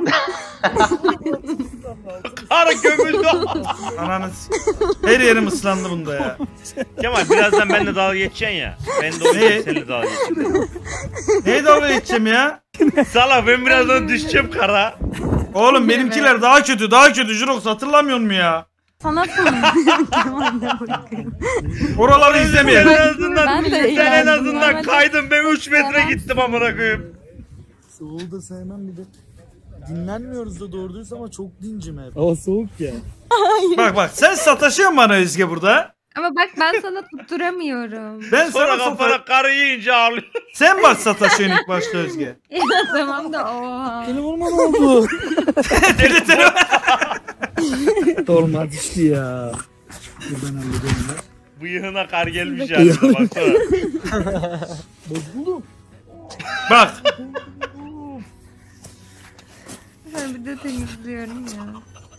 Kar gömüldü. Ananı her yerim ıslandı bunda ya. Kemal birazdan benimle dalga geçeceksin ya. Ben de o yüzden seninle dalga geçeceğim. Neye dalga geçeceğim ya? Salak ben birazdan düşeceğim kara. Oğlum benimkiler daha kötü daha kötü Jirox hatırlamıyor musun ya? Sana Oraları izlemeyelim. Sen en azından kaydın ben 3 metre gittim amına koyayım. Soğuğu da sevmem bir de. Dinlenmiyoruz da doğru dürüst ama çok dincim hep. Hava soğuk ya. Bak sen sataşıyorsun bana Özge burada. Ama bak ben sana tutturamıyorum. Ben sonra kafana karı yiyince ağlıyor. Sen bak sataşıyorsun ilk başta Özge. Ya tamam da oha. Telefonuma ne oldu? Deli telefon. Olmaz işte ya. Buradan halledelim ben. Bıyığına kar gelmiş yani baksana. Bozuldu. Bak. Ben bir de temizliyorum ya.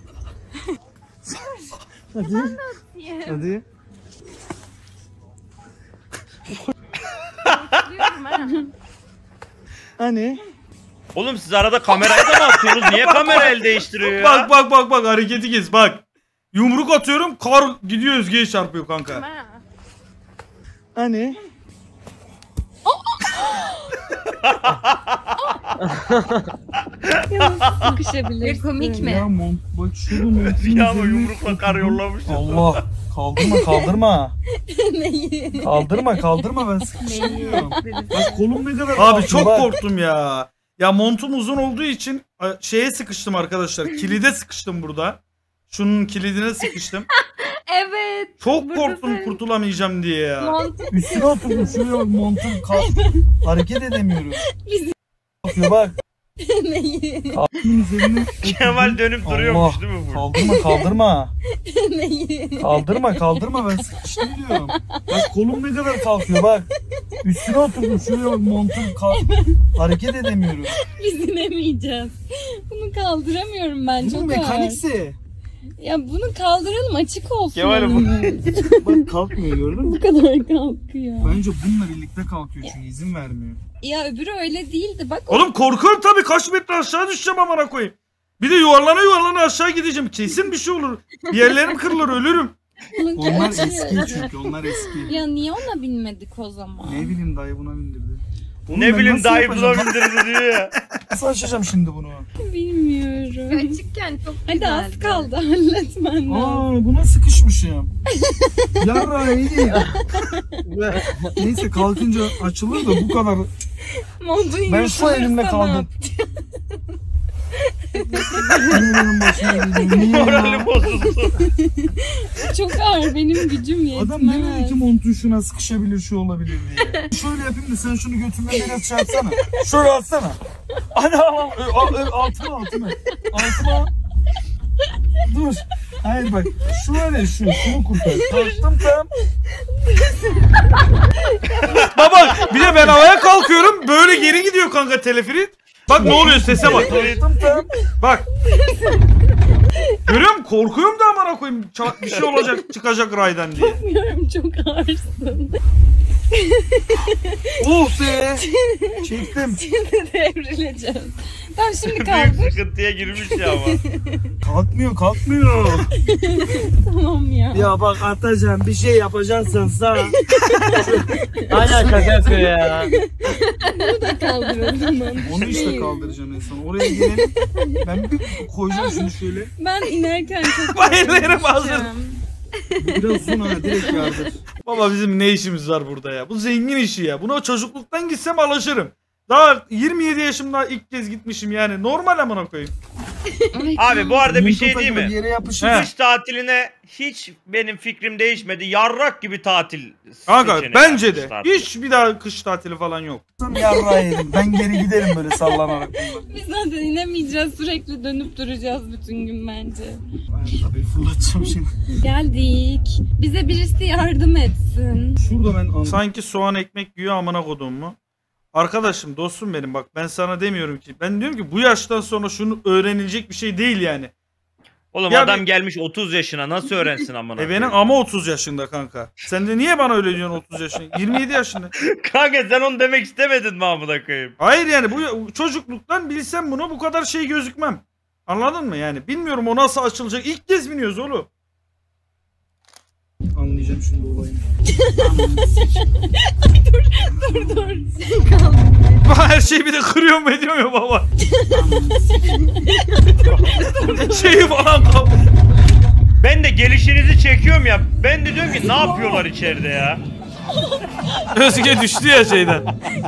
Hadi. Hadi. Hani? Oğlum siz arada kamerayı da mı atıyorsunuz? Niye kamera el değiştiriyor ya? Bak hareketi kes bak. Yumruk atıyorum kar gidiyor Özge'ye çarpıyor kanka. Hani? Sıkışabilir. Komik mi? Ya mont bak şunu mont. Ya ama yumrukla kar yollamış. Allah. Kaldırma. Kaldırma ben sıkıştırıyorum. Bak kolum ne kadar Abi çok korktum ya. Ya montum uzun olduğu için şeye sıkıştım arkadaşlar. Kilide sıkıştım burada. Şunun kilidine sıkıştım. Evet. Çok korktum kurtulamayacağım diye ya. Üstüne oturdum şuraya montum hareket edemiyorum. Bak. Kemal dönüp duruyormuş değil mi bu? Kaldırma ben sıkıştım diyorum. Bak kolum ne kadar kalkıyor bak. Üstüne oturdum şuraya montum hareket edemiyorum. Biz inemeyeceğiz. Bunu kaldıramıyorum ben çok ağır. Mekanikse. Ya bunu kaldıralım açık olsun. Kemal Bak kalkmıyor gördün mü? Bu kadar kalkıyor. Bence bununla birlikte kalkıyor çünkü izin vermiyor. Ya öbürü öyle değildi bak. Oğlum korkuyorum tabii kaç metre aşağı düşeceğim amına koyayım. Bir de yuvarlana aşağı gideceğim. Kesin bir şey olur. Bir yerlerim kırılır ölürüm. Onlar eski çünkü onlar eski. Ya niye ona binmedik o zaman? Ne bileyim dayı buna bindirdi. Oğlum ne ben bileyim nasıl dayı yapacağım? buna bindirdi diyor ya. Nasıl açacağım şimdi bunu? Bilmiyorum. Küçükken çok hadi az kaldı halletmen lazım. Aa buna sıkışmışım. Yarra iyi. Neyse kalkınca açılır da bu kadar. Ben şu elimle kaldım. Moralim bozuldu. Çok ağır benim gücüm yetmez. Adam demedi ki montun şuna sıkışabilir şu olabilir diye. Şöyle yapayım da sen şunu götürme biraz şey atsana. Şöyle atsana. Hadi al altıma. Dur. Hayır bak şunu kurtar. Kalktım tam. Baba bir de ben havaya kalkıyorum böyle geri gidiyor kanka teleferik. Bak ne oluyor sese bak. Kalktım tam. Bak. Görüyor musun? Korkuyorum da amına koyayım. Bir şey olacak, çıkacak raydan diye. Korkmuyorum, çok ağırsın. Oh be! Çektim. Şimdi devrileceğim. Tamam şimdi kaldır. Büyük sıkıntıya girmiş ya ama. Kalkmıyor. Tamam ya. Ya bak Atacan bir şey yapacaksan sana. Hala şaka yapıyor ya. Bunu da kaldıralım ben. Onu işte kaldıracağım en son. Oraya gelelim. Ben bir koyacağım şunu şöyle. Ben inerken çok Bayılırım hazır. Biraz uzun ha direkt yardır. Baba bizim ne işimiz var burada ya? Bu zengin işi ya. Buna çocukluktan gitsem alışırım. Daha 27 yaşımda ilk kez gitmişim yani. Normal amına koyayım. Abi bu arada bir şey değil mi? Yere yapışır. He. Kış tatiline hiç benim fikrim değişmedi. Yarrak gibi tatil. Kanka seçeneği bence yani, de. kış tatili. Hiç bir daha kış tatili falan yok. Yarrağı yedim. Ben geri giderim böyle sallanarak. Biz zaten inemeyeceğiz. Sürekli dönüp duracağız bütün gün bence. Tabii fırlatacağım şimdi. Geldik. Bize birisi yardım etsin. Şurada ben Sanki soğan ekmek yiyor amına kodum mu? Arkadaşım, dostum benim, bak ben sana demiyorum ki. Ben diyorum ki bu yaştan sonra şunu öğrenilecek bir şey değil yani. Oğlum Ya adam gelmiş 30 yaşına nasıl öğrensin amına? Benim ama 30 yaşında kanka. Sen de niye bana öyle diyorsun 30 yaşında? 27 yaşında. Kanka sen onu demek istemedin mi amına koyayım? Hayır yani bu çocukluktan bilsem bunu bu kadar şey gözükmem. Anladın mı yani? Bilmiyorum o nasıl açılacak. İlk kez biniyoruz oğlum. Anlayacağım şimdi olayı. Dur. Her şeyi bir de kırıyor mu ediyor ya baba. Şeyi falan kal. Ben de gelişinizi çekiyorum ya. Ben de diyorum ki ne yapıyorlar içeride ya? Özge düştü ya şeyden.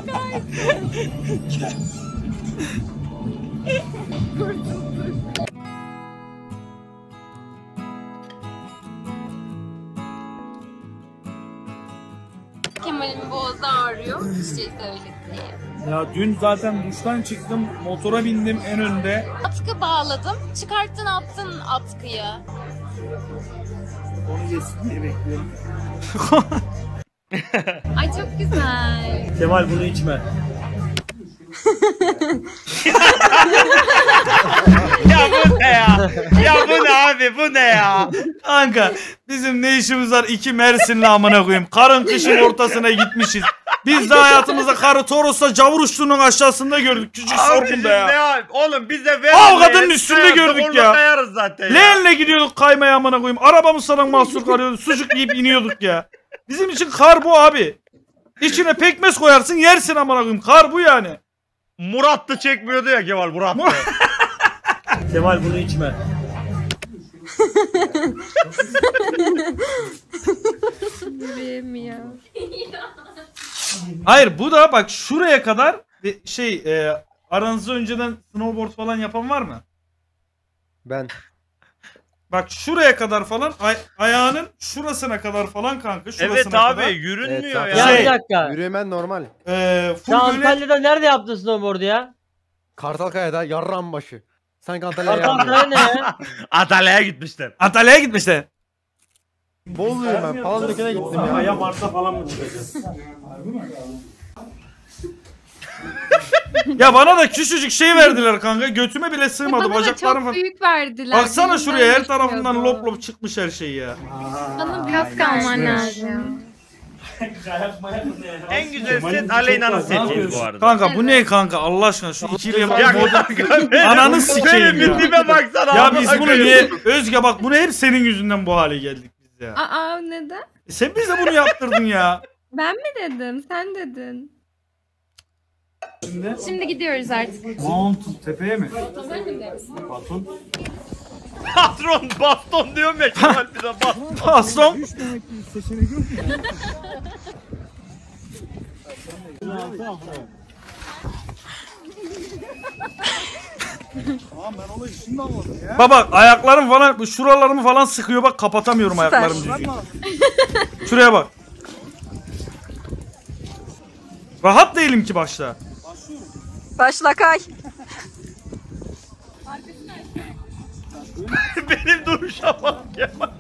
Kemal'in boğazı ağrıyor. Bir şey söyledi diye. Ya dün zaten duştan çıktım. Motora bindim en önde. Atkı bağladım. Çıkarttın attın atkıyı. Onu yesin diye bekliyorum. Ay çok güzel. Kemal bunu içme. Ya bu ne ya? Ya bu ne abi bu ne ya? Kanka bizim ne işimiz var iki Mersinli amına koyayım. Karın kışın ortasına gitmişiz. Biz de hayatımızda karı Toros'ta cavur uçtuğunun aşağısında gördük. Küçük Sorgun'da ya. Oğlum biz de Avgadının üstünde gördük ya. Kayarız zaten ya. Leğenle gidiyorduk kaymaya amına koyayım. Arabamız sana mahsur karıyorduk. Sucuk yiyip iniyorduk ya. Bizim için kar bu abi. İçine pekmez koyarsın yersin amına koyayım. Kar bu yani. Murat da çekmiyordu ya Kemal Murat da. Kemal bunu içme. Yürüyemiyor. Hayır bu da bak şuraya kadar şey aranızda önceden snowboard falan yapan var mı? Ben. Bak şuraya kadar falan ayağının şurasına kadar falan kanka şurasına Evet abi kadar. yürünmüyor Evet, ya. Ya bir dakika. Yürüyemen normal. Full Sen böyle Antalya'da nerede yaptın snowboard'u ya? Kartalkaya'da yarram başı. Sanki Antalya'ya Antalya yapmıyor. ne ya? Antalya'ya gitmişler. Antalya'ya gitmişler. Bolu'yum ben. Palandöken'e gittim ya. Aya Mars'a falan mı çıkacağız? Ya bana da küçücük şey verdiler kanka. Götüme bile sığmadı. Bana da Bacaklarım çok falan. büyük verdiler. Baksana Benim şuraya her ben tarafından geçmiyordum. lop lop çıkmış her şey ya. Bana biraz kalman lazım. En güzel set Aleyna'nın setiydi bu arada. Kanka bu ne kanka Allah aşkına şu ikiliye Ya bak. kanka benim, Ananı sikeyim benim ya. bildiğime baksana. Ya amına biz bunu koyayım. niye Özge bak bunu hep senin yüzünden bu hale geldik biz ya. Aa neden? Sen bize bunu yaptırdın ya. Ben mi dedim? Sen dedin. Şimdi gidiyoruz artık. Mountain tepeye mi? Patron. Patron baston diyorum ya Kemal bize baston. Baston. Baba ayaklarım falan şuralarımı falan sıkıyor bak kapatamıyorum ayaklarımı düzgün. Şuraya bak. Rahat değilim ki başta. Başla kay. Benim duruşa bak Kemal.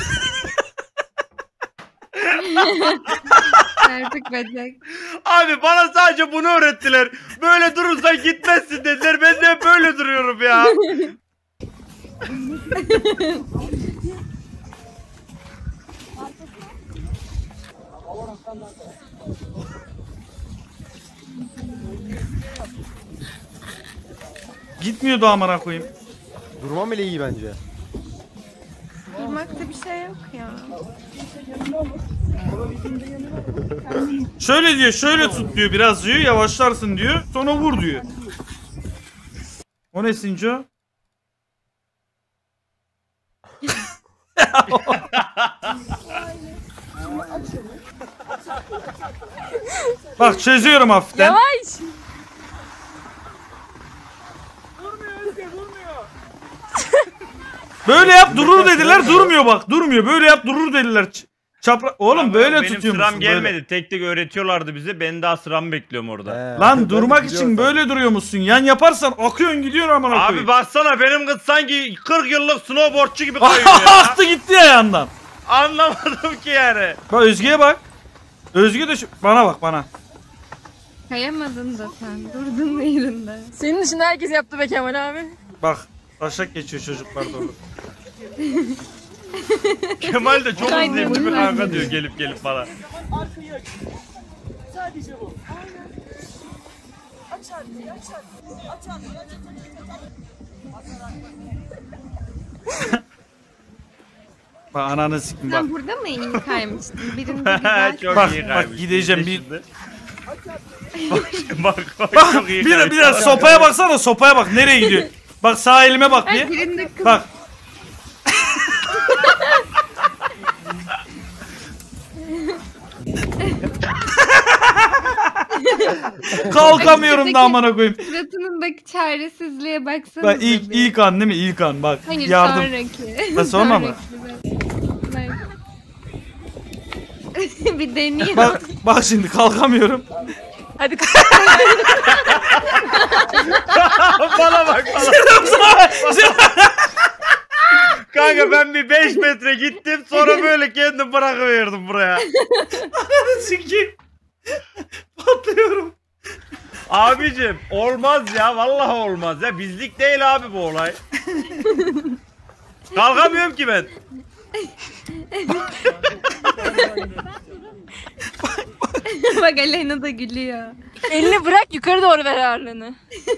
Artık bacak. Abi bana sadece bunu öğrettiler. Böyle durursan gitmezsin dediler. Ben de hep böyle duruyorum ya. Gitmiyordu amına koyayım. Durmam bile iyi bence. Durmakta bir şey yok ya. Şöyle diyor, şöyle tut diyor, biraz diyor, yavaşlarsın diyor, sonra vur diyor. O ne Sinco? Bak çözüyorum hafiften. Yavaş. Böyle yap durur dediler, durmuyor bak, durmuyor. Böyle yap durur dediler. Çapra... Oğlum böyle benim tutuyor musun? sıram gelmedi. Tek tek öğretiyorlardı bize. Ben daha sıramı bekliyorum orada. Lan durmak için böyle duruyor musun? Yan yaparsan akıyorsun gidiyorsun amına koyayım. Abi baksana benim kız sanki 40 yıllık snowboardçu gibi kayıyor ya. Aktı gitti ya yandan. Anlamadım ki yani. Bak Özge'ye bak. Özge de bana bak bana. Kayamadın da sen. Durdun yerinde. Senin dışında herkes yaptı be Kemal abi. Bak taşak geçiyor çocuklar doğru. Kemal de çok Aynen, hızlıyım değil mi aynen. kanka diyor gelip bana. Arkayı aç. Sadece bu. Aç arkayı, aç arkayı. Aç arkayı, aç Bak ananı sikim bak. Sen burada mı iyi kaymıştın? Birinde güzel. Çok Bak, iyi bak kaymış. gideceğim bir... bak Bak çok iyi bir kaymış. de sopaya baksana, sopaya bak nereye gidiyor. Bak sağ elime bak Ay, bir. birinde kız. Bak. Kalkamıyorum da amına koyayım. Suratınındaki çaresizliğe baksana. Bak ilk an değil mi? İlk an bak. Hayır yardım. sonraki. Ha, sonra mı? Bak. Bir deniyor. Bak şimdi kalkamıyorum. Hadi Bana bak bana. Kanka ben bir 5 metre gittim sonra böyle kendim bırakıverdim buraya. Sikeyim. Patlıyorum. Abicim olmaz ya vallahi olmaz ya bizlik değil abi bu olay. Kalkamıyorum ki ben. Bak Aleyna da gülüyor. elini bırak yukarı doğru ver ağırlığını.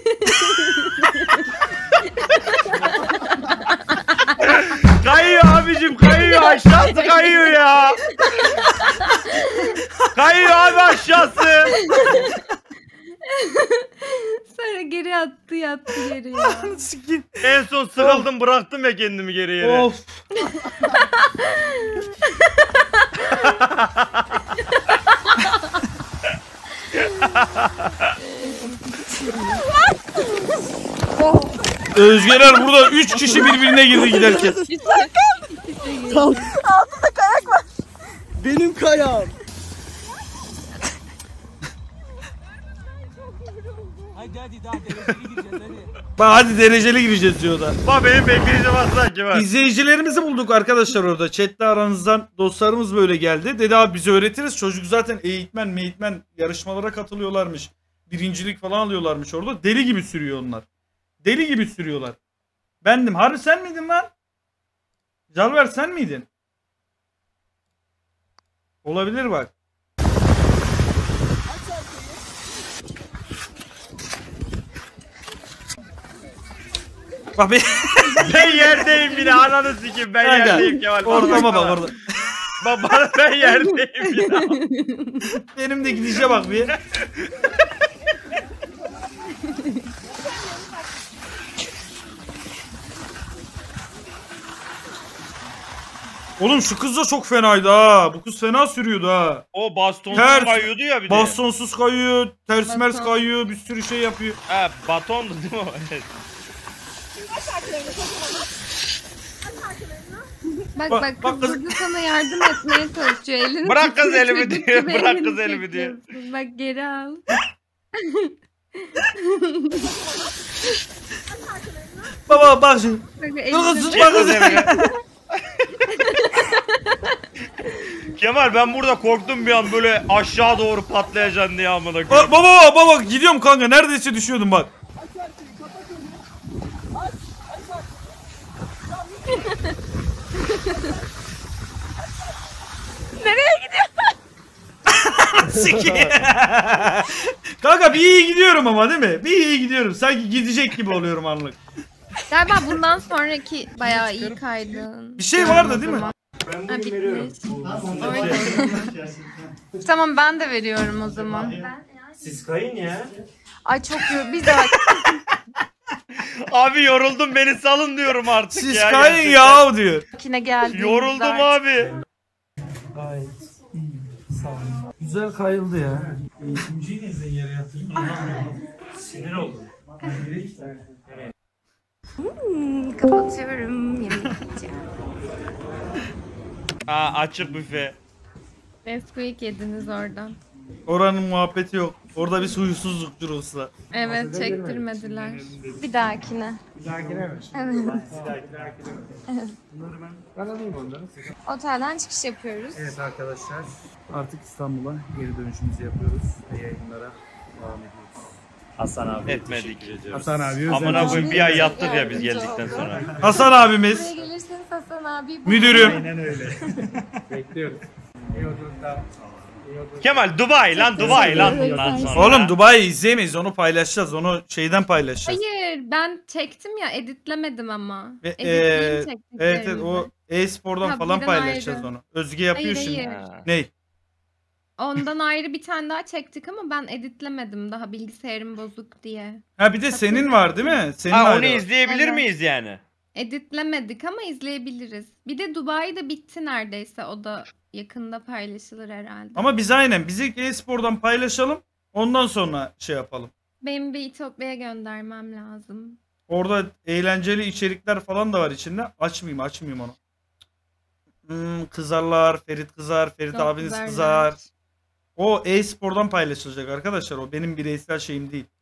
Kayıyor abicim kayıyor aşağısı kayıyor ya. Kayıyor abi aşağısı. Sonra geri attı yattı geri ya. En son sıkıldım bıraktım ya kendimi geri yere. Of. Özgeler burada 3 kişi birbirine girdi giderken. Altında kayak var. Benim kayağım. Bak hadi dereceli gireceğiz diyor da. Bak benim bekleyicim var sanki var. İzleyicilerimizi bulduk arkadaşlar orada. Chat'te aranızdan dostlarımız böyle geldi. Dedi abi biz öğretiriz. Çocuk zaten eğitmen yarışmalara katılıyorlarmış. Birincilik falan alıyorlarmış orada. Deli gibi sürüyor onlar. Deli gibi sürüyorlar. Bendim. Harbi sen miydin lan? Calver sen miydin? Olabilir bak. Bak Ben yerdeyim yine ananı sikeyim ben Kanka, yerdeyim Kemal. ortama bak orada. Baba ben yerdeyim yine. Benim de gidişe bak bir. Oğlum şu kız da çok fenaydı ha. Bu kız fena sürüyordu ha. O bastonsuz kayıyordu ya bir de. Bastonsuz kayıyor, ters mers kayıyor, bir sürü şey yapıyor. He batondu değil mi o? Evet. Bak kız burada sana yardım etmeye çalışıyor. Elini Bırak kız tutuyor, elimi çocuk diyor, gibi bırak elini kız elimi diyor. çekiyorsun. Bak geri al. Baba bak şimdi. Bak, Kız Kemal ben burada korktum bir an böyle aşağı doğru patlayacaksın diye amına koyayım. Baba gidiyorum kanka neredeyse düşüyordum bak. sikeyim. Kanka bir iyi gidiyorum ama değil mi? Bir iyi gidiyorum. Sanki gidecek gibi oluyorum anlık. Galiba bundan sonraki bayağı iyi kaydın. Bir şey vardı değil mi? Ha, bitmiş. Tamam ben de veriyorum o zaman. Siz kayın ya. Ay çok yoruldum. Biz de bak. Abi yoruldum beni salın diyorum artık Siz ya. kayın ya diyor. Makine geldi. Yoruldum abi. Gayet iyi. Sağ olun. Güzel kayıldı ya. Eğitimciyi neyse yere yatırın. Sinir oldum. Kapatıyorum. Yemek yiyeceğim. Aa açık büfe. Nesquik yediniz oradan. Oranın muhabbeti yok. Orada bir huysuzluk Juros'la. Evet çektirmediler. Bir dahakine. Bir dahakine mi? Evet. Bir dahakine. Evet. Ben alayım onları. Otelden çıkış yapıyoruz. Evet arkadaşlar. Artık İstanbul'a geri dönüşümüzü yapıyoruz. Ve yayınlara devam ediyoruz. Hasan abi etmedik. Hasan abi amına koyayım bir ay yattık ya biz geldikten sonra. Hasan abimiz. Buraya gelirseniz Hasan abi. Müdürüm. Aynen öyle. Bekliyoruz. İyi yolculuklar. Kemal Dubai lan Dubai lan bundan sonra. Oğlum Dubai'yi izleyemeyiz. Onu paylaşacağız. Onu şeyden paylaşacağız. Hayır ben çektim ya editlemedim ama. Evet o e-spordan Ha, falan birden paylaşacağız ayrı. onu. Özge yapıyor Hayır, şimdi. hayır. Ney? Ondan ayrı bir tane daha çektik ama ben editlemedim daha bilgisayarım bozuk diye. Ha bir de senin var değil mi? Senin Ha onu ayrı var. izleyebilir Evet. miyiz yani? Editlemedik ama izleyebiliriz. Bir de Dubai'de bitti neredeyse o da yakında paylaşılır herhalde. Ama biz aynen bizi e-spordan paylaşalım. Ondan sonra şey yapalım. Benim bir İtopya'ya göndermem lazım. Orada eğlenceli içerikler falan da var içinde. Açmayayım onu. Kızarlar, Ferit kızar, Ferit Çok abiniz güzeller. kızar. O e-spordan paylaşılacak arkadaşlar. O benim bireysel şeyim değil.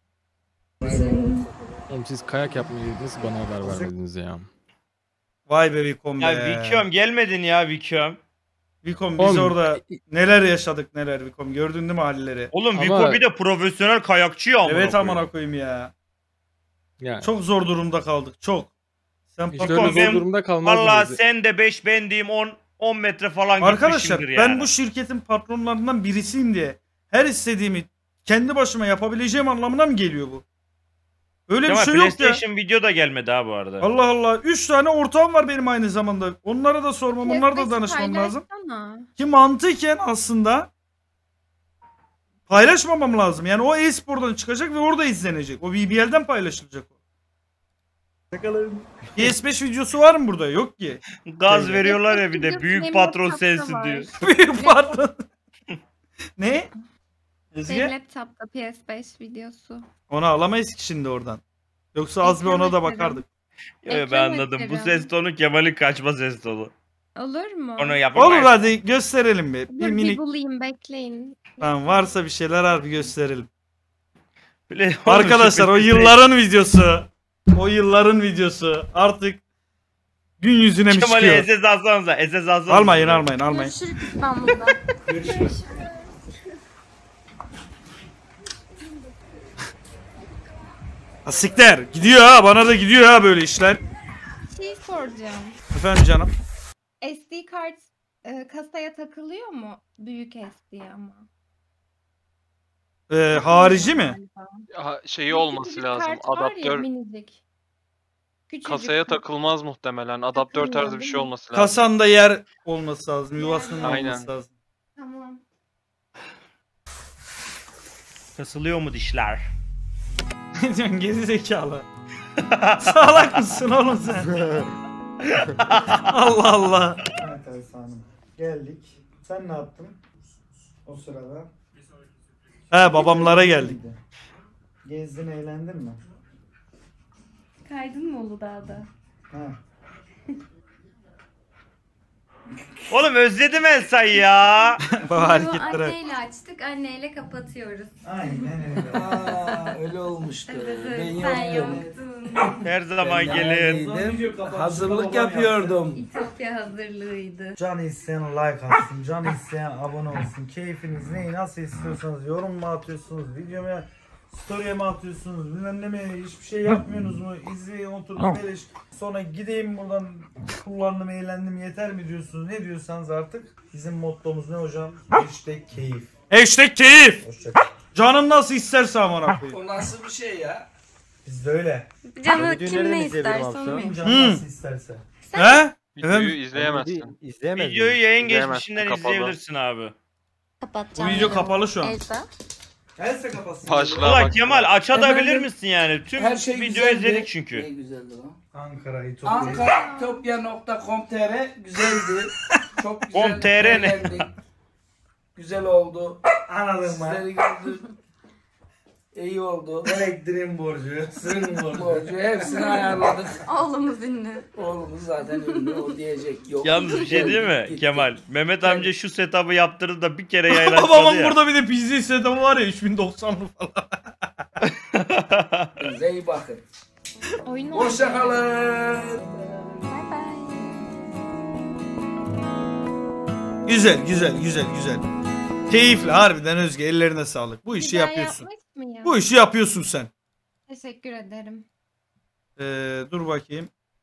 Oğlum siz kayak yapmayaydınız bana haber vermediniz ya. Vay be Vikom be. Ya Vikom gelmedin ya Vikom. Vikom biz orada neler yaşadık neler Vikom. Gördün değil mi halleri? Oğlum Vikom bir de profesyonel kayakçı ya. Evet amına koyayım ya. Yani. Çok zor durumda kaldık. Çok. Sen İşte öyle zor durumda kalmaz. Valla sen de 5 ben diyeyim 10 metre falan arkadaşlar gitmişimdir yani. ben bu şirketin patronlarından birisiyim diye her istediğimi kendi başıma yapabileceğim anlamına mı geliyor bu? Öyle bir şey yok ya. PlayStation video da gelmedi ha bu arada. Allah Allah. 3 tane ortağım var benim aynı zamanda. Onlara da sormam, onlara da danışmam lazım. Ki mantıken aslında paylaşmamam lazım. Yani o e-spordan çıkacak ve orada izlenecek. O BBL'den paylaşılacak o. Bakalım. PS5 videosu var mı burada? Yok ki. Gaz veriyorlar ya bir de büyük patron sensin diyor. Büyük patron. Ne? Ezgi? Benim laptopta PS5 videosu. Onu alamayız ki şimdi oradan. Yoksa az bir ona da bakardık. Yo, ben anladım. Bu ses tonu Kemal'in kaçma ses tonu. Olur mu? Onu yapamayız. Olur hadi gösterelim bir. Dur Bir minik. bulayım bekleyin. Tamam varsa bir şeyler harbi gösterelim. Oğlum, arkadaşlar o yılların videosu. O yılların videosu. Artık gün yüzüne mi çıkıyor? Kemal'i SS alsanıza. SS alsanıza. Almayın. Görüşürüz İstanbul'da. Görüşürüz. Asikler gidiyor ha, bana da gidiyor ha böyle işler. Şey soracağım. Efendim canım. SD kart kasaya takılıyor mu? Büyük SD ama. Harici mi? Şeyi olması lazım. Kart var ya, Adaptör minicik. Küçücük kasaya kart. takılmaz muhtemelen. Adaptör Takılmıyor, tarzı bir değil şey mi? olması lazım. Kasanda yer olması lazım, yuvasının Aynen. olması lazım. Tamam. Kasılıyor mu dişler? Ne diyorsun geri zekalı? Salak mısın oğlum sen? Allah Allah. Evet Aysa Hanım. Geldik. Sen ne yaptın? O sırada. He babamlara geldik. Gezdin eğlendin mi? Kaydın mı Uludağ'da? Ha. Oğlum özledim Elsa'yı ya. Baba hareketlere. Anneyle açtık, anneyle kapatıyoruz. Aynen öyle. Aa, öyle olmuştu. Ben Sen yoktum. yoktun. Her zaman gelin. Hazırlık yapıyordum. İtopya hazırlığıydı. Can isteyen like atsın, can isteyen abone olsun. Keyfiniz neyi nasıl istiyorsanız yorum mu atıyorsunuz, video mu, story'e mi atıyorsunuz, bilmem ne mi, hiçbir şey yapmıyorsunuz mu? İzleyin oturup beleş. Sonra gideyim buradan kullandım, eğlendim yeter mi diyorsunuz? Ne diyorsanız artık. Bizim mottomuz ne hocam? İşte keyif. Hashtag keyif. Canım nasıl isterse amına koyayım. O nasıl bir şey ya? Bizde öyle. Canı kim ne isterse onu mu? Canı nasıl isterse. He? Videoyu izleyemezsin. Videoyu yayın İzleyemezsin, geçmişinden kapalı. izleyebilirsin abi. Kapatacağım. Bu video kapalı şu an. Elsa. Gelse kapatsın. Ulan Kemal açabilir Efendim, misin yani? Tüm her şey videoyu güzeldi. izledik çünkü. Ne güzeldi lan? Ankaratopya.com.tr güzeldi. Çok güzel. Com.tr ne? eğlendik. Güzel oldu. Anladın mı? Sizleri gördüm. İyi oldu. Elektriğin borcu, suyun borcu hepsini ayarladık. Oğlumuz ünlü. Oğlumuz zaten ünlü, o diyecek yok. Yalnız bir şey değil mi Gitti. Kemal? Mehmet amca şu setup'ı yaptırdı da bir kere yayınladı Babamın ya. burada bir de PC setup'ı var ya 3090'lı falan. Size iyi bakın. Oyun Hoşça kalın. Güzel güzel güzel güzel. Keyifli harbiden Özge, ellerine sağlık. Bu işi Bir daha yapıyorsun. yapmak mı ya? Bu işi yapıyorsun sen. Teşekkür ederim. Dur bakayım.